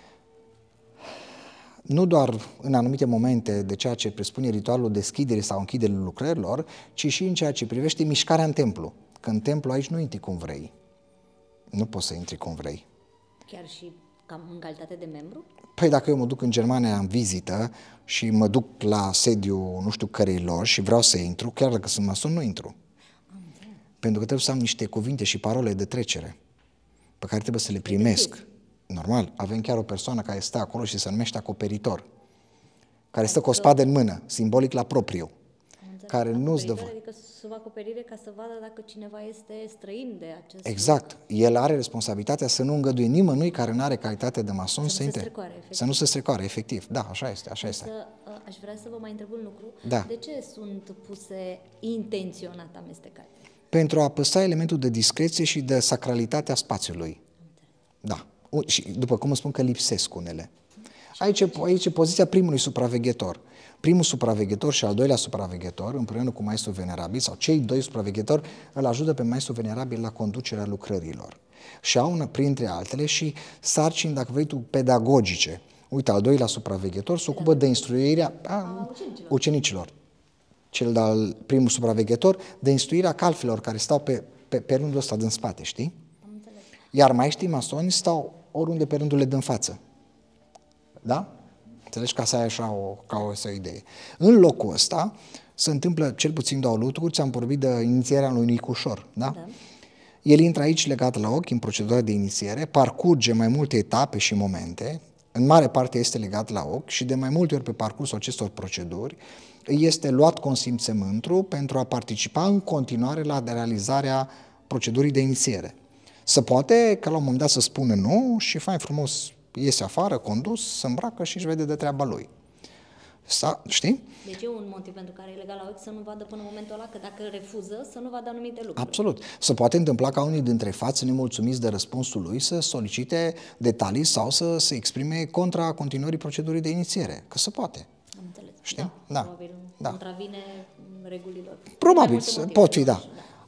nu doar în anumite momente de ceea ce presupune ritualul deschiderii sau închiderii lucrărilor, ci și în ceea ce privește mișcarea în templu. Că în templu aici nu intri cum vrei. Nu poți să intri cum vrei. Chiar și cam în calitate de membru? Păi dacă eu mă duc în Germania în vizită și mă duc la sediu nu știu cărei lor și vreau să intru, chiar dacă sunt mason, nu intru. Pentru că trebuie să am niște cuvinte și parole de trecere pe care trebuie să le primesc. Normal, avem chiar o persoană care stă acolo și se numește acoperitor, care stă cu o spadă în mână, simbolic la propriu, care nu-ți dă voie. Adică sub acoperire ca să vadă dacă cineva este străin de acest Exact. El are responsabilitatea să nu îngăduie nimănui care nu are calitate de mason să, să, intre. Strecoare, să nu se strecoare, efectiv. Da, așa este, așa Însă, este. aș vrea să vă mai întreb un lucru. Da. De ce sunt puse intenționat amestecate? Pentru a păstra elementul de discreție și de sacralitate a spațiului. Da. Și după cum îmi spun că lipsesc unele. Aici, aici e poziția primului supraveghetor. Primul supraveghetor și al doilea supraveghetor, împreună cu maestrul venerabil, sau cei doi supraveghetori, îl ajută pe maestrul venerabil la conducerea lucrărilor. Și au, printre altele, și sarcini, dacă vrei tu, pedagogice. Uite, al doilea supraveghetor se ocupă de instruirea a, a ucenicilor. ucenicilor. Cel de-al primul supraveghetor, de instruirea calfelor care stau pe, pe, pe rândul ăsta din spate, știi? Iar maestrii masoni stau oriunde pe rândurile din față. Da? Înțelegi? Ca să ai așa o, ca o, o idee. În locul ăsta se întâmplă cel puțin două lucruri. Ți-am vorbit de inițierea lui Nicușor. Da? Da. El intră aici legat la ochi, în procedura de inițiere, parcurge mai multe etape și momente, în mare parte este legat la ochi și de mai multe ori pe parcursul acestor proceduri este luat consimțământul pentru a participa în continuare la realizarea procedurii de inițiere. Se poate că la un moment dat să spună nu și fain frumos iese afară, condus, se îmbracă și își vede de treaba lui. Sa, știi? Deci e un motiv pentru care e legal la ochi să nu vadă până în momentul ăla, că dacă refuză să nu vadă anumite lucruri. Absolut. Se poate întâmpla ca unii dintre fați, nemulțumiți de răspunsul lui, să solicite detalii sau să se exprime contra continuării procedurii de inițiere. Că se poate. Am înțeles. Știi? Da. Da. Probabil da. contravine regulilor. Probabil, pot fi, da.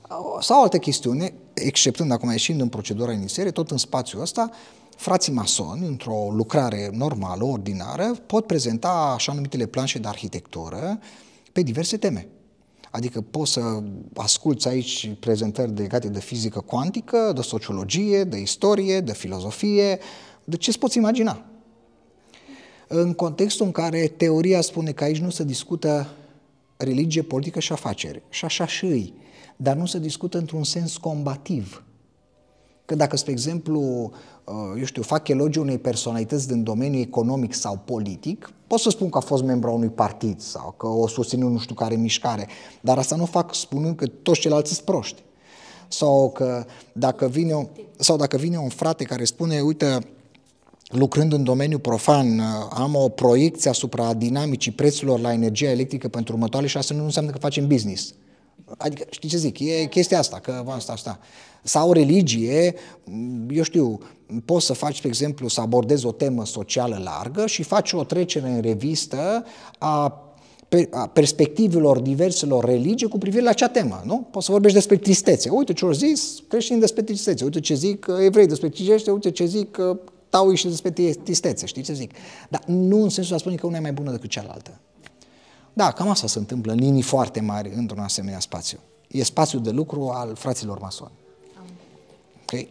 Sau altă chestiune, exceptând acum ieșind în procedura inițiere, tot în spațiul ăsta, frații masoni, într-o lucrare normală, ordinară, pot prezenta așa numitele planșe de arhitectură pe diverse teme. Adică poți să asculți aici prezentări legate de fizică cuantică, de sociologie, de istorie, de filozofie, de ce îți poți imagina. În contextul în care teoria spune că aici nu se discută religie, politică și afaceri, și așa și îi, dar nu se discută într-un sens combativ. Că dacă, spre exemplu, eu știu, fac elogiu unei personalități din domeniul economic sau politic, pot să spun că a fost membru a unui partid sau că o susține nu știu care mișcare, dar asta nu fac spunând că toți ceilalți sunt proști. Sau că dacă vine, sau dacă vine un frate care spune, uite, lucrând în domeniul profan, am o proiecție asupra dinamicii prețurilor la energia electrică pentru următoarele șase, nu înseamnă că facem business. Adică, știi ce zic? E chestia asta, că asta, asta. Sau religie, eu știu, poți să faci, de exemplu, să abordezi o temă socială largă și faci o trecere în revistă a, a perspectivelor diverselor religii cu privire la acea temă, nu? Poți să vorbești despre tristețe. Uite ce au zis creștini despre tristețe, uite ce zic evrei despre tristețe, uite ce zic taoiști despre tristețe, știi ce zic? Dar nu în sensul de a spune că una e mai bună decât cealaltă. Da, cam asta se întâmplă în linii foarte mari într-un asemenea spațiu. E spațiul de lucru al fraților masoni. Ok?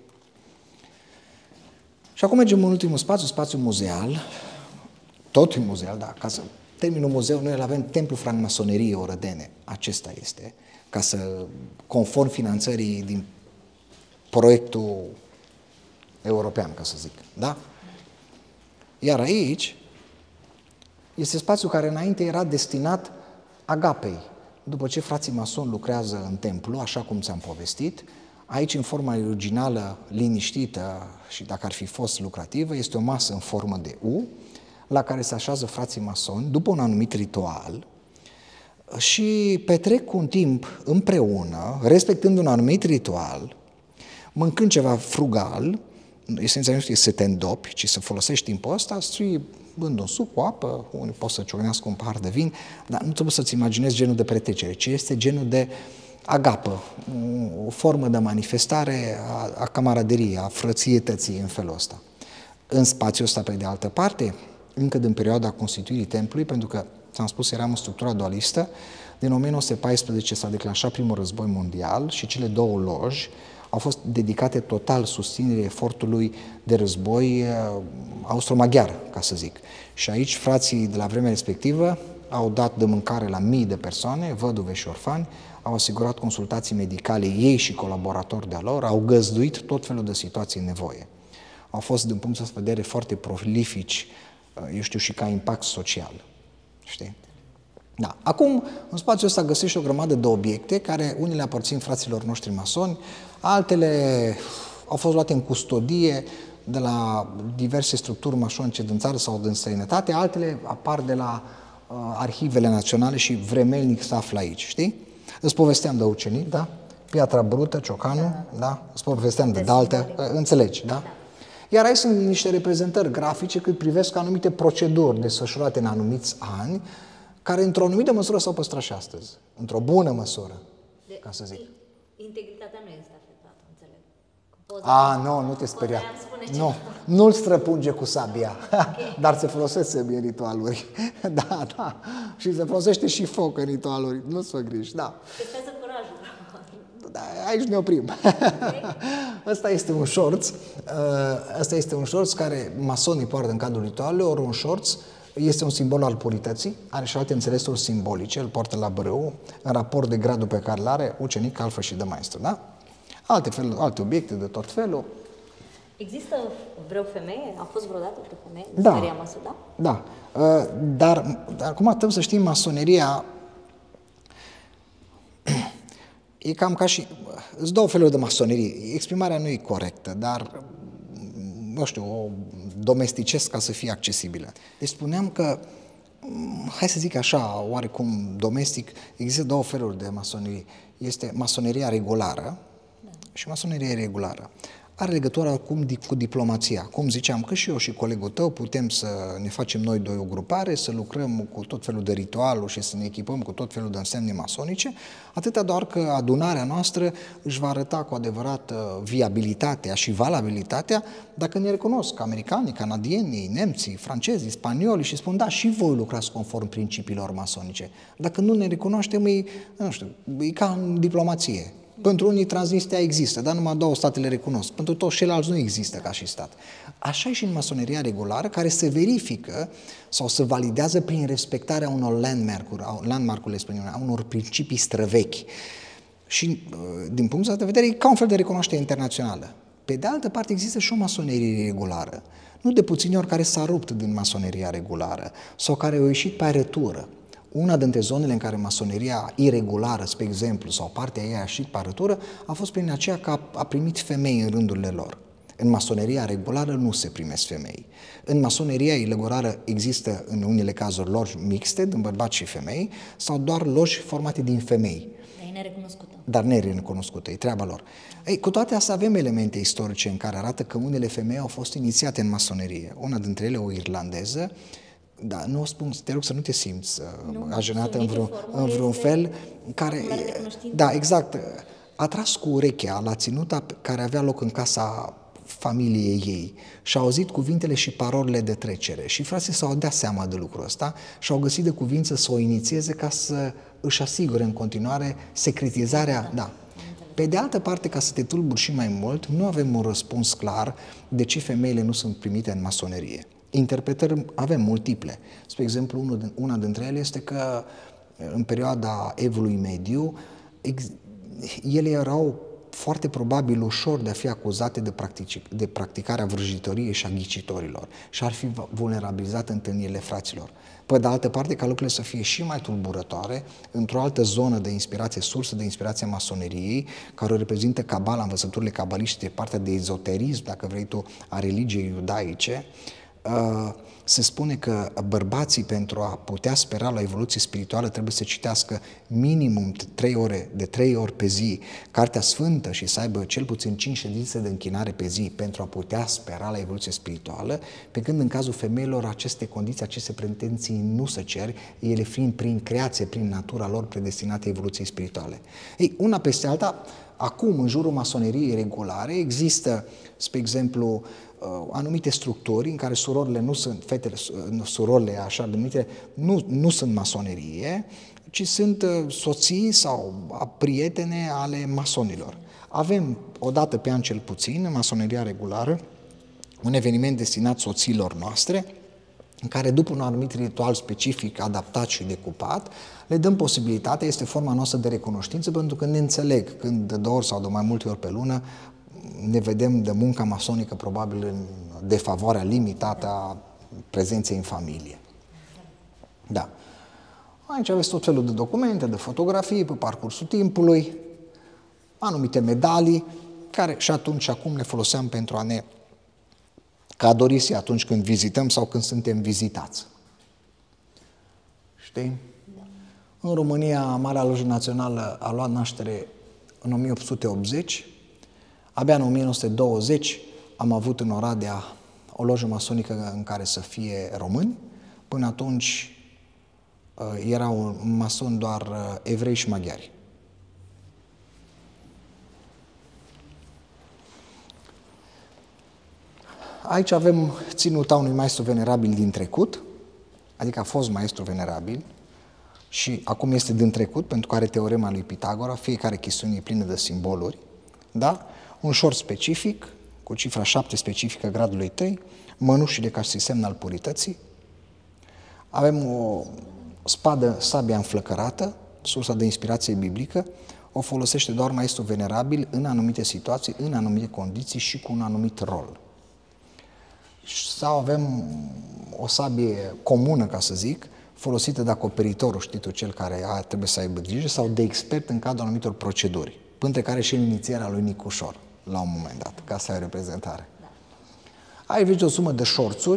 Și acum mergem în ultimul spațiu, spațiul muzeal. Tot muzeal, da, ca să terminul muzeu, noi îl avem Templul Francmasoneriei Orădene. Acesta este, ca să, conform finanțării din proiectul european, ca să zic. Da? Iar aici este spațiul care înainte era destinat agapei. După ce frații masoni lucrează în templu, așa cum ți-am povestit, aici, în forma originală, liniștită și dacă ar fi fost lucrativă, este o masă în formă de U, la care se așează frații masoni, după un anumit ritual, și petrec un timp împreună, respectând un anumit ritual, mâncând ceva frugal. Esența nu este să te îndopi, ci să folosești timpul ăsta, să bând un suc cu apă, unii pot să ciocnească un pahar de vin, dar nu trebuie să-ți imaginezi genul de pretecere, ci este genul de agapă, o formă de manifestare a, a camaraderiei, a frățietății în felul ăsta. În spațiul ăsta, pe de altă parte, încă din perioada constituirii templului, pentru că, ți-am spus, eram în structura dualistă, din o mie nouă sute paisprezece s-a declanșat primul război mondial și cele două loji au fost dedicate total susținerii efortului de război austro-maghiar, ca să zic. Și aici frații de la vremea respectivă au dat de mâncare la mii de persoane, văduve și orfani, au asigurat consultații medicale ei și colaboratori de-a lor, au găzduit tot felul de situații în nevoie. Au fost, din punct de vedere, foarte prolifici, eu știu, și ca impact social. Știi? Da. Acum, în spațiul ăsta găsești o grămadă de obiecte, care unele aparțin fraților noștri masoni, altele au fost luate în custodie de la diverse structuri mașonice din țară sau din străinătate, altele apar de la uh, arhivele naționale și vremelnic se află aici, știi? Îți povesteam de ucenic, da? Piatra brută, ciocanul, da? da? Îți povesteam de daltă, uh, înțelegi, da? Iar aici sunt niște reprezentări grafice cât privesc anumite proceduri desfășurate în anumiți ani, care într-o anumită măsură s-au păstrat și astăzi. Într-o bună măsură, de, ca să zic. Integritatea nu este afectată, înțeleg. A, nu, nu te speria. Nu, nu-l străpunge cu sabia, okay. Dar se folosește în ritualuri. Da, da. Și se folosește și foc în ritualuri. Nu-ți fă griji, da. Testează curajul. Da, aici ne oprim. Okay. Ăsta este un shorts. Ăsta este un shorts care masonii poartă în cadrul ritualului, ori un shorts este un simbol al purității, are și alte înțelesuri simbolice, îl poartă la brâu, în raport de gradul pe care îl are ucenic, alfă și de maestru, da? Alte, fel, alte obiecte de tot felul. Există vreo femeie? A fost vreodată vreo femeie în da. Masoneria masă, da? Da. Dar, dar acum trebuie să știm, masoneria e cam ca și... Sunt două feluri de masonerie. Exprimarea nu e corectă, dar, nu știu, o domesticesc ca să fie accesibilă. Deci spuneam că, hai să zic așa, oarecum domestic, există două feluri de masonerie. Este masoneria regulară da. și masoneria irregulară. are legătură acum cu diplomația. Cum ziceam că și eu și colegul tău putem să ne facem noi doi o grupare, să lucrăm cu tot felul de ritualuri și să ne echipăm cu tot felul de însemne masonice, atâta doar că adunarea noastră își va arăta cu adevărat viabilitatea și valabilitatea dacă ne recunosc americanii, canadienii, nemții, francezii, spaniolii și spun da, și voi lucrați conform principiilor masonice. Dacă nu ne recunoaștem, e, nu știu, e ca în diplomație. Pentru unii Transnistria există, dar numai două state le recunosc. Pentru toți ceilalți nu există ca și stat. Așa e și în masoneria regulară, care se verifică sau se validează prin respectarea unor landmark-uri, landmark-uri, a unor principii străvechi. Și, din punctul de vedere, e ca un fel de recunoaștere internațională. Pe de altă parte, există și o masonerie regulară. Nu de puțini ori care s-a rupt din masoneria regulară sau care au ieșit pe arătură. Una dintre zonele în care masoneria iregulară, spre exemplu, sau partea ei a ieșit pe arătură, a fost prin aceea că a primit femei în rândurile lor. În masoneria regulară nu se primesc femei. În masoneria iregulară există, în unele cazuri, loji mixte, din bărbați și femei, sau doar loji formate din femei. Dar e nerecunoscută. Dar nerecunoscută, e treaba lor. Ei, cu toate astea avem elemente istorice în care arată că unele femei au fost inițiate în masonerie. Una dintre ele, o irlandeză, da, nu o spun, te rog să nu te simți ajenată în vreun, în vreun fel, care, da, exact, a tras cu urechea la ținuta care avea loc în casa familiei ei și a auzit cuvintele și parolele de trecere și frații s-au dat seama de lucrul ăsta și au găsit de cuvință să o inițieze ca să își asigure în continuare secretizarea, da. Pe de altă parte, ca să te tulburi și mai mult, nu avem un răspuns clar de ce femeile nu sunt primite în masonerie. Interpretări avem multiple. Spre exemplu, una dintre ele este că în perioada Evului Mediu ele erau foarte probabil ușor de a fi acuzate de, practic, de practicarea vrăjitoriei și a ghicitorilor și ar fi vulnerabilizate întâlnirile fraților. Pe de altă parte, ca lucrurile să fie și mai tulburătoare, într-o altă zonă de inspirație, sursă de inspirație a masoneriei, care o reprezintă cabala, învățăturile cabaliști, partea de ezoterism, dacă vrei tu, a religiei iudaice, se spune că bărbații, pentru a putea spera la evoluție spirituală, trebuie să citească minimum trei ore, de trei ori pe zi Cartea Sfântă și să aibă cel puțin cinci ședințe de închinare pe zi pentru a putea spera la evoluție spirituală, pe când în cazul femeilor aceste condiții, aceste pretenții nu se cer, ele fiind prin creație, prin natura lor predestinate evoluției spirituale. Ei, una peste alta, acum, în jurul masoneriei regulare, există, spre exemplu, anumite structuri în care surorile nu sunt, fetele, surorile așa numite, nu, nu sunt masonerie, ci sunt soții sau prietene ale masonilor. Avem, o dată pe an cel puțin, în masoneria regulară, un eveniment destinat soțiilor noastre, în care după un anumit ritual specific, adaptat și decupat, le dăm posibilitatea, este forma noastră de recunoștință, pentru că ne înțeleg când de două ori sau de mai multe ori pe lună ne vedem de munca masonică probabil în defavoarea limitată a prezenței în familie. Da. Aici aveți tot felul de documente, de fotografii pe parcursul timpului, anumite medalii, care și atunci și acum le foloseam pentru a ne cadorisi atunci când vizităm sau când suntem vizitați. Știi? În România, Marea Lojă Națională a luat naștere în o mie opt sute optzeci, abia în o mie nouă sute douăzeci am avut în Oradea o lojă masonică în care să fie români. Până atunci erau masoni doar evrei și maghiari. Aici avem ținuta unui maestru venerabil din trecut, adică a fost maestru venerabil și acum este din trecut, pentru că are teorema lui Pitagora, fiecare chestiune e plină de simboluri, da? Un șort specific, cu cifra șapte specifică gradului trei, mănușile ca și semn al purității. Avem o spadă, sabia înflăcărată, sursa de inspirație biblică, o folosește doar maestru venerabil în anumite situații, în anumite condiții și cu un anumit rol. Sau avem o sabie comună, ca să zic, folosită de acoperitorul, știi tu, cel care a, trebuie să aibă grijă, sau de expert în cadrul anumitor proceduri, printre care și inițierea lui Nicușor, la un moment dat, ca să ai reprezentare. Da. Aici vezi o sumă de șorțuri,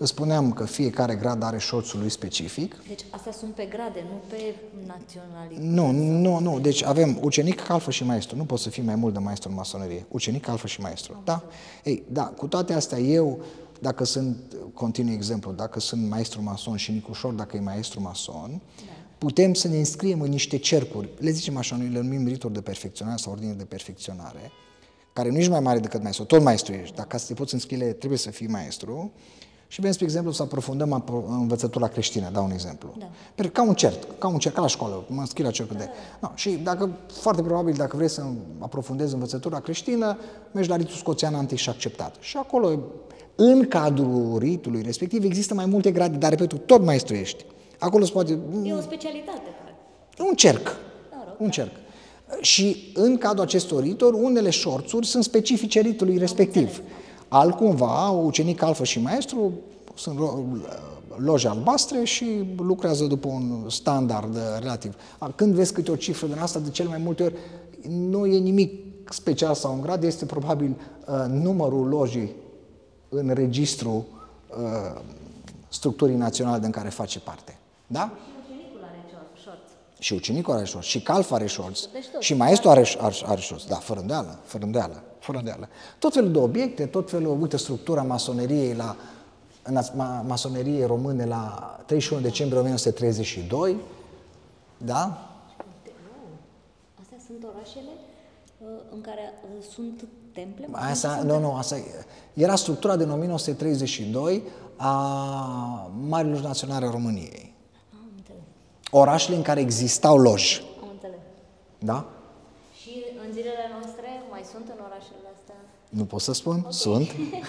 Îți spuneam că fiecare grad are șorțul lui specific. Deci astea sunt pe grade, nu pe naționalitate. Nu, nu, nu. Deci avem ucenic, calfă și maestru. Nu poți să fii mai mult de maestru în masonerie. Ucenic, calfă și maestru. Da? Ei, da, cu toate astea eu, dacă sunt, continui exemplu, dacă sunt maestru mason și Nicușor, dacă e maestru mason, da, putem să ne înscriem în niște cercuri. Le zicem așa, noi le numim rituri de perfecționare sau ordine de perfecționare, care nu ești mai mare decât maestru, tot maestru ești. Dacă să te poți înscrie, trebuie să fii maestru. Și vrem, spre exemplu, să aprofundăm învățătura creștină, dau un exemplu. Da. Pentru ca un cerc, ca un cerc, ca la școală, mă înscrie la cercul de... No, și dacă, foarte probabil, dacă vrei să aprofundezi învățătura creștină, mergi la ritul scoțian antic și acceptat. Și acolo, în cadrul ritului respectiv, există mai multe grade, dar, repet, tot maestru ești. Acolo se poate... E o specialitate, practic. Un cerc. Da, rog, un da. cerc. Și în cadrul acestor rituri, unele șorțuri sunt specifice ritului respectiv. Altcumva, ucenic, alfă și maestru sunt loje albastre și lucrează după un standard relativ. Când vezi câte o cifră din asta, de cel mai multe ori nu e nimic special sau în grad, este probabil uh, numărul lojii în registru uh, structurii naționale din care face parte. Da? Și ucenicul are șorț. Și ucenicul are șorț, și calf are șorț, deci și maestru are, are, are șorț. Da, fără îndoială, fără îndoială. Fără îndoială. Tot felul de obiecte, tot felul, uite, structura masoneriei la, în ma, masonerie române la treizeci și unu decembrie o mie nouă sute treizeci și doi, da? Astea sunt orașele în care sunt temple? Asta, nu, nu, asta era structura din o mie nouă sute treizeci și doi a Marilor Naționale a României. Am înțeles. Orașele în care existau loji. Am înțeles. Da? Și în zilele noastre mai sunt în orașele astea? Nu pot să spun, okay. Sunt.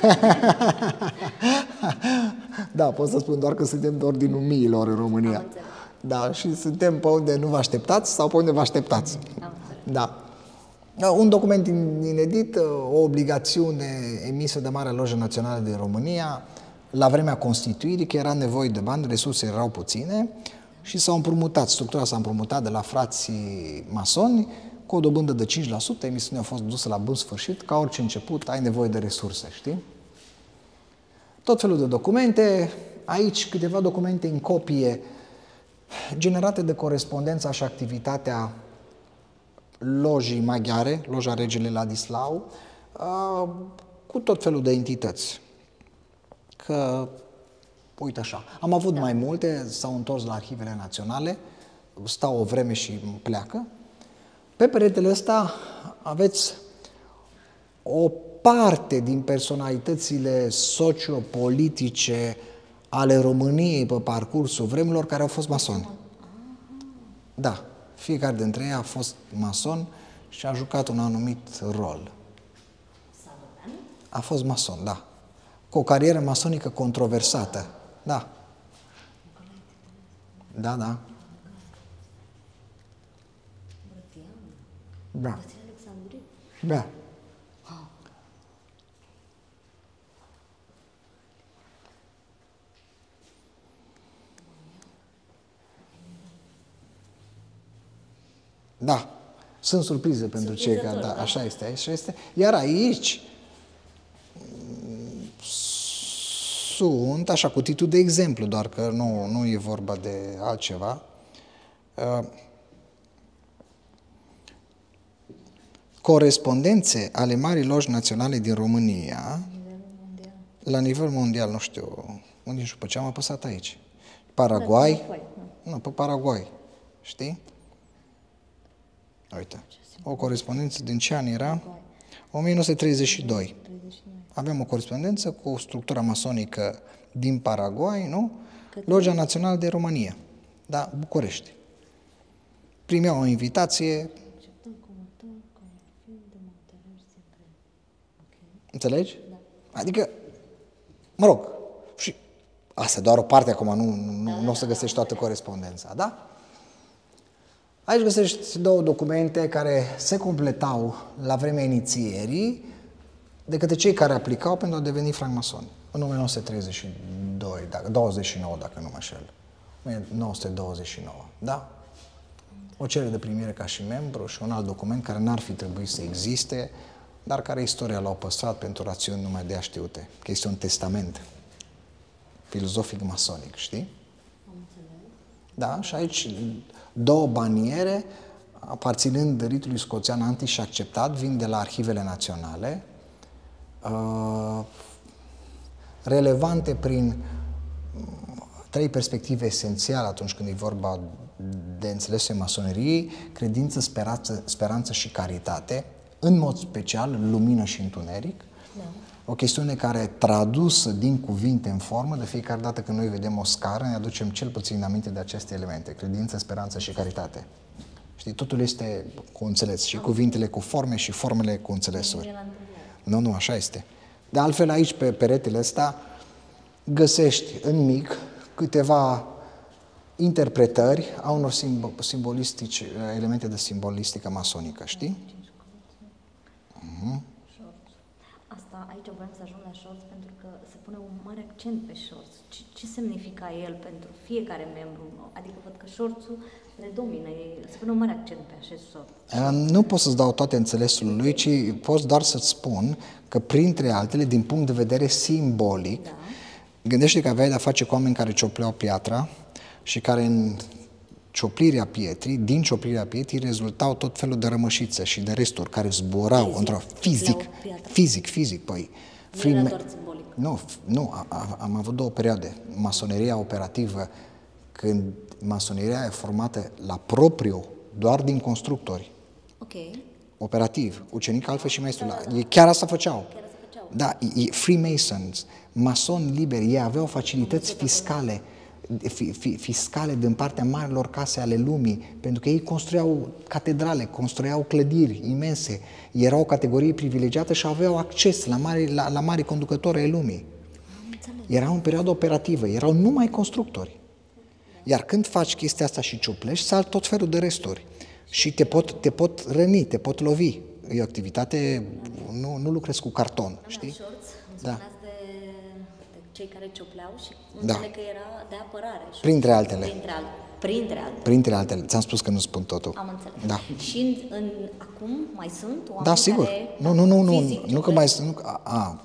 Da, pot să spun doar că suntem de ordinul miilor în România. Am înțeles. Da, și suntem pe unde nu vă așteptați sau pe unde vă așteptați. Am înțeles. Da. Un document inedit, o obligațiune emisă de Marea Lojă Națională din România la vremea constituirii, că era nevoie de bani, resurse erau puține și s-au împrumutat, structura s-a împrumutat de la frații masoni cu o dobândă de cinci la sută, emisiunea a fost dusă la bun sfârșit, ca orice început ai nevoie de resurse, știi? Tot felul de documente, aici câteva documente în copie generate de corespondența și activitatea lojii maghiare, loja Regele Ladislau, cu tot felul de entități. Că, uite așa, am avut da. mai multe, s-au întors la arhivele naționale, stau o vreme și pleacă. Pe peretele ăsta aveți o parte din personalitățile sociopolitice ale României pe parcursul vremurilor care au fost masoni. Da, fiecare dintre ei a fost mason și a jucat un anumit rol. A fost mason, da. Cu o carieră masonică controversată. Da. Da, da. Da. Da. Da. Sunt surprize pentru cei care... Da, așa este, așa este. Iar aici sunt, așa, cu titlu de exemplu, doar că nu, nu e vorba de altceva. Uh, corespondențe ale Marii Loji Naționale din România, la nivel mondial, nu știu, unde și pe ce am apăsat aici? Paraguay? Nu, pe Paraguay. Știi? Uite, o corespondență din ce an era? o mie nouă sute treizeci și doi. Avem o corespondență cu structura masonică din Paraguay, nu? Logia Națională de România, da, București. Primeau o invitație. Înțelegi? Adică, mă rog, și asta e doar o parte acum, nu, nu, nu o să găsești toată corespondența, da? Aici găsești două documente care se completau la vremea inițierii de către cei care aplicau pentru a deveni francmasoni. În o mie nouă sute treizeci și doi, dacă, douăzeci și nouă, dacă nu mă înșel. o mie nouă sute douăzeci și nouă, da? O cerere de primire ca și membru și un alt document care n-ar fi trebuit să existe, dar care istoria l-au păstrat pentru rațiuni numai de a știute, că este un testament. filozofic masonic, știi? Am înțeles. Da, și aici două baniere, aparținând ritului scoțian antic și acceptat, vin de la arhivele naționale, uh, relevante prin trei perspective esențiale atunci când e vorba de înțelesul masoneriei: credință, speranță, speranță și caritate, în mod special lumină și întuneric. Da. O chestiune care, tradusă din cuvinte în formă, de fiecare dată când noi vedem o scară, ne aducem cel puțin aminte de aceste elemente: credință, speranță și caritate. Știi, totul este cu înțeles, și cuvintele cu forme și formele cu înțelesuri. Nu, nu, așa este. De altfel, aici, pe peretele ăsta, găsești în mic câteva interpretări a unor simbolistici, elemente de simbolistică masonică, știi? Uh-huh. Asta, aici vreau să ajung la shorts pentru că se pune un mare accent pe shorts. Ce, ce semnifica el pentru fiecare membru? Adică văd că shorts-ul predomină, se pune un mare accent pe acest short. Nu pot să-ți dau toate înțelesul lui, ci pot doar să-ți spun că, printre altele, din punct de vedere simbolic, da, gândește că aveai de-a face cu oameni care ciopleau piatra și care în cioplirea pietrii, din cioplirea pietrii, rezultau tot felul de rămășițe și de resturi care zburau într-o fizic, fizic, fizic, păi. Nu era doar simbolic. Nu, nu, a, a, am avut două perioade. Masoneria operativă, când masoneria e formată la propriu, doar din constructori. Ok. Operativ, ucenic, altfel și maestru. Da, da. Ei chiar asta făceau. Chiar asta făceau. Da, e, Freemasons, masoni liberi, ei aveau facilități fiscale, fi, fi, fiscale din partea marilor case ale lumii, pentru că ei construiau catedrale, construiau clădiri imense, erau o categorie privilegiată și aveau acces la mari, la, la mari conducători ai lumii. Erau în perioadă operativă, erau numai constructori. Iar când faci chestia asta și ciuplești, sal tot felul de resturi și te pot, te pot răni, te pot lovi. E o activitate, nu, nu lucrezi cu carton, știi? Shorts, îmi da. spuneați de, de cei care ciopleau și da. înțeleg că era de apărare. Shorts. Printre altele. Printre, al, printre altele. Printre altele. Ți-am spus că nu spun totul. Am înțeles. Da. Și în, în, acum mai sunt oameni da, sigur. care... Nu, nu, nu, nu, fizic, nu că mai sunt... Nu, a, a,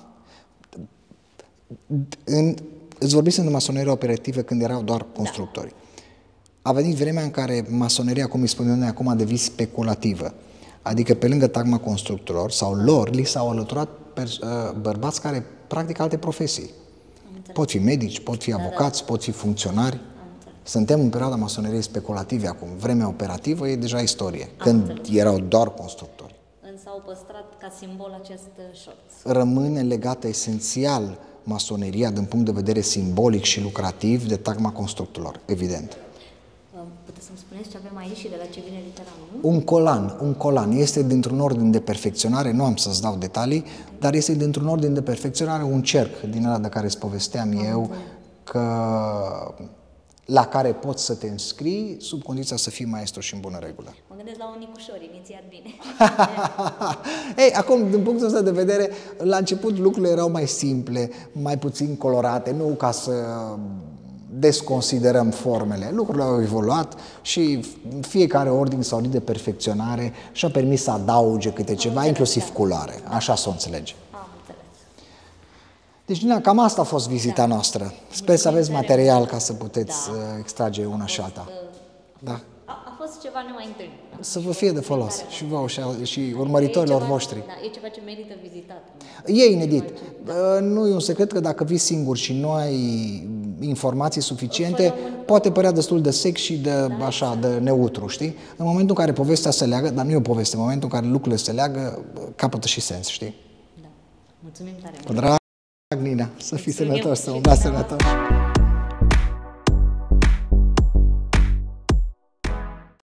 în, îți vorbisem de masoneria operativă când erau doar constructori. Da. A venit vremea în care masoneria, cum îi spunem noi acum, a devenit speculativă. Adică pe lângă tagma constructorilor sau lor, li s-au alăturat bărbați care practică alte profesii. Pot fi medici, pot fi avocați, pot fi funcționari. Suntem în perioada masoneriei speculative acum. Vremea operativă e deja istorie, când erau doar constructori. Însă au păstrat ca simbol acest shorts. Rămâne legată esențial masoneria din punct de vedere simbolic și lucrativ de tagma constructorilor, evident. Puteți să-mi spuneți ce avem aici și de la ce vine literanul? Un colan, un colan. Este dintr-un ordin de perfecționare, nu am să-ți dau detalii, dar este dintr-un ordin de perfecționare un cerc din ăla de care îți povesteam am eu, că, la care poți să te înscrii sub condiția să fii maestru și în bună regulă. Mă gândesc la un Nicușor, inițiat bine. Ei, acum, din punctul ăsta de vedere, la început lucrurile erau mai simple, mai puțin colorate, nu ca să desconsiderăm formele. Lucrurile au evoluat și fiecare ordin sau ordin de perfecționare și-a permis să adauge câte ceva, inclusiv culoare. Așa s-o înțelege. Am înțeles. Deci, Nina, cam asta a fost vizita da. noastră. Sper să aveți material ca să puteți da. extrage una și alta. Da. A, a fost ceva nemai întâlnit. Să vă fie de folos și vouă și, și urmăritorilor voștri. Da, e ceva ce merită vizitat. E inedit. Da. Nu e un secret că dacă vii singur și nu ai informații suficiente, poate părea destul de sec și de, da, așa, de neutru, știi? În momentul în care povestea se leagă, dar nu e o poveste, în momentul în care lucrurile se leagă, capătă și sens, știi? Da. Mulțumim tare mult. Cu drag, Nina, să fii sănătos, să umblați sănătos.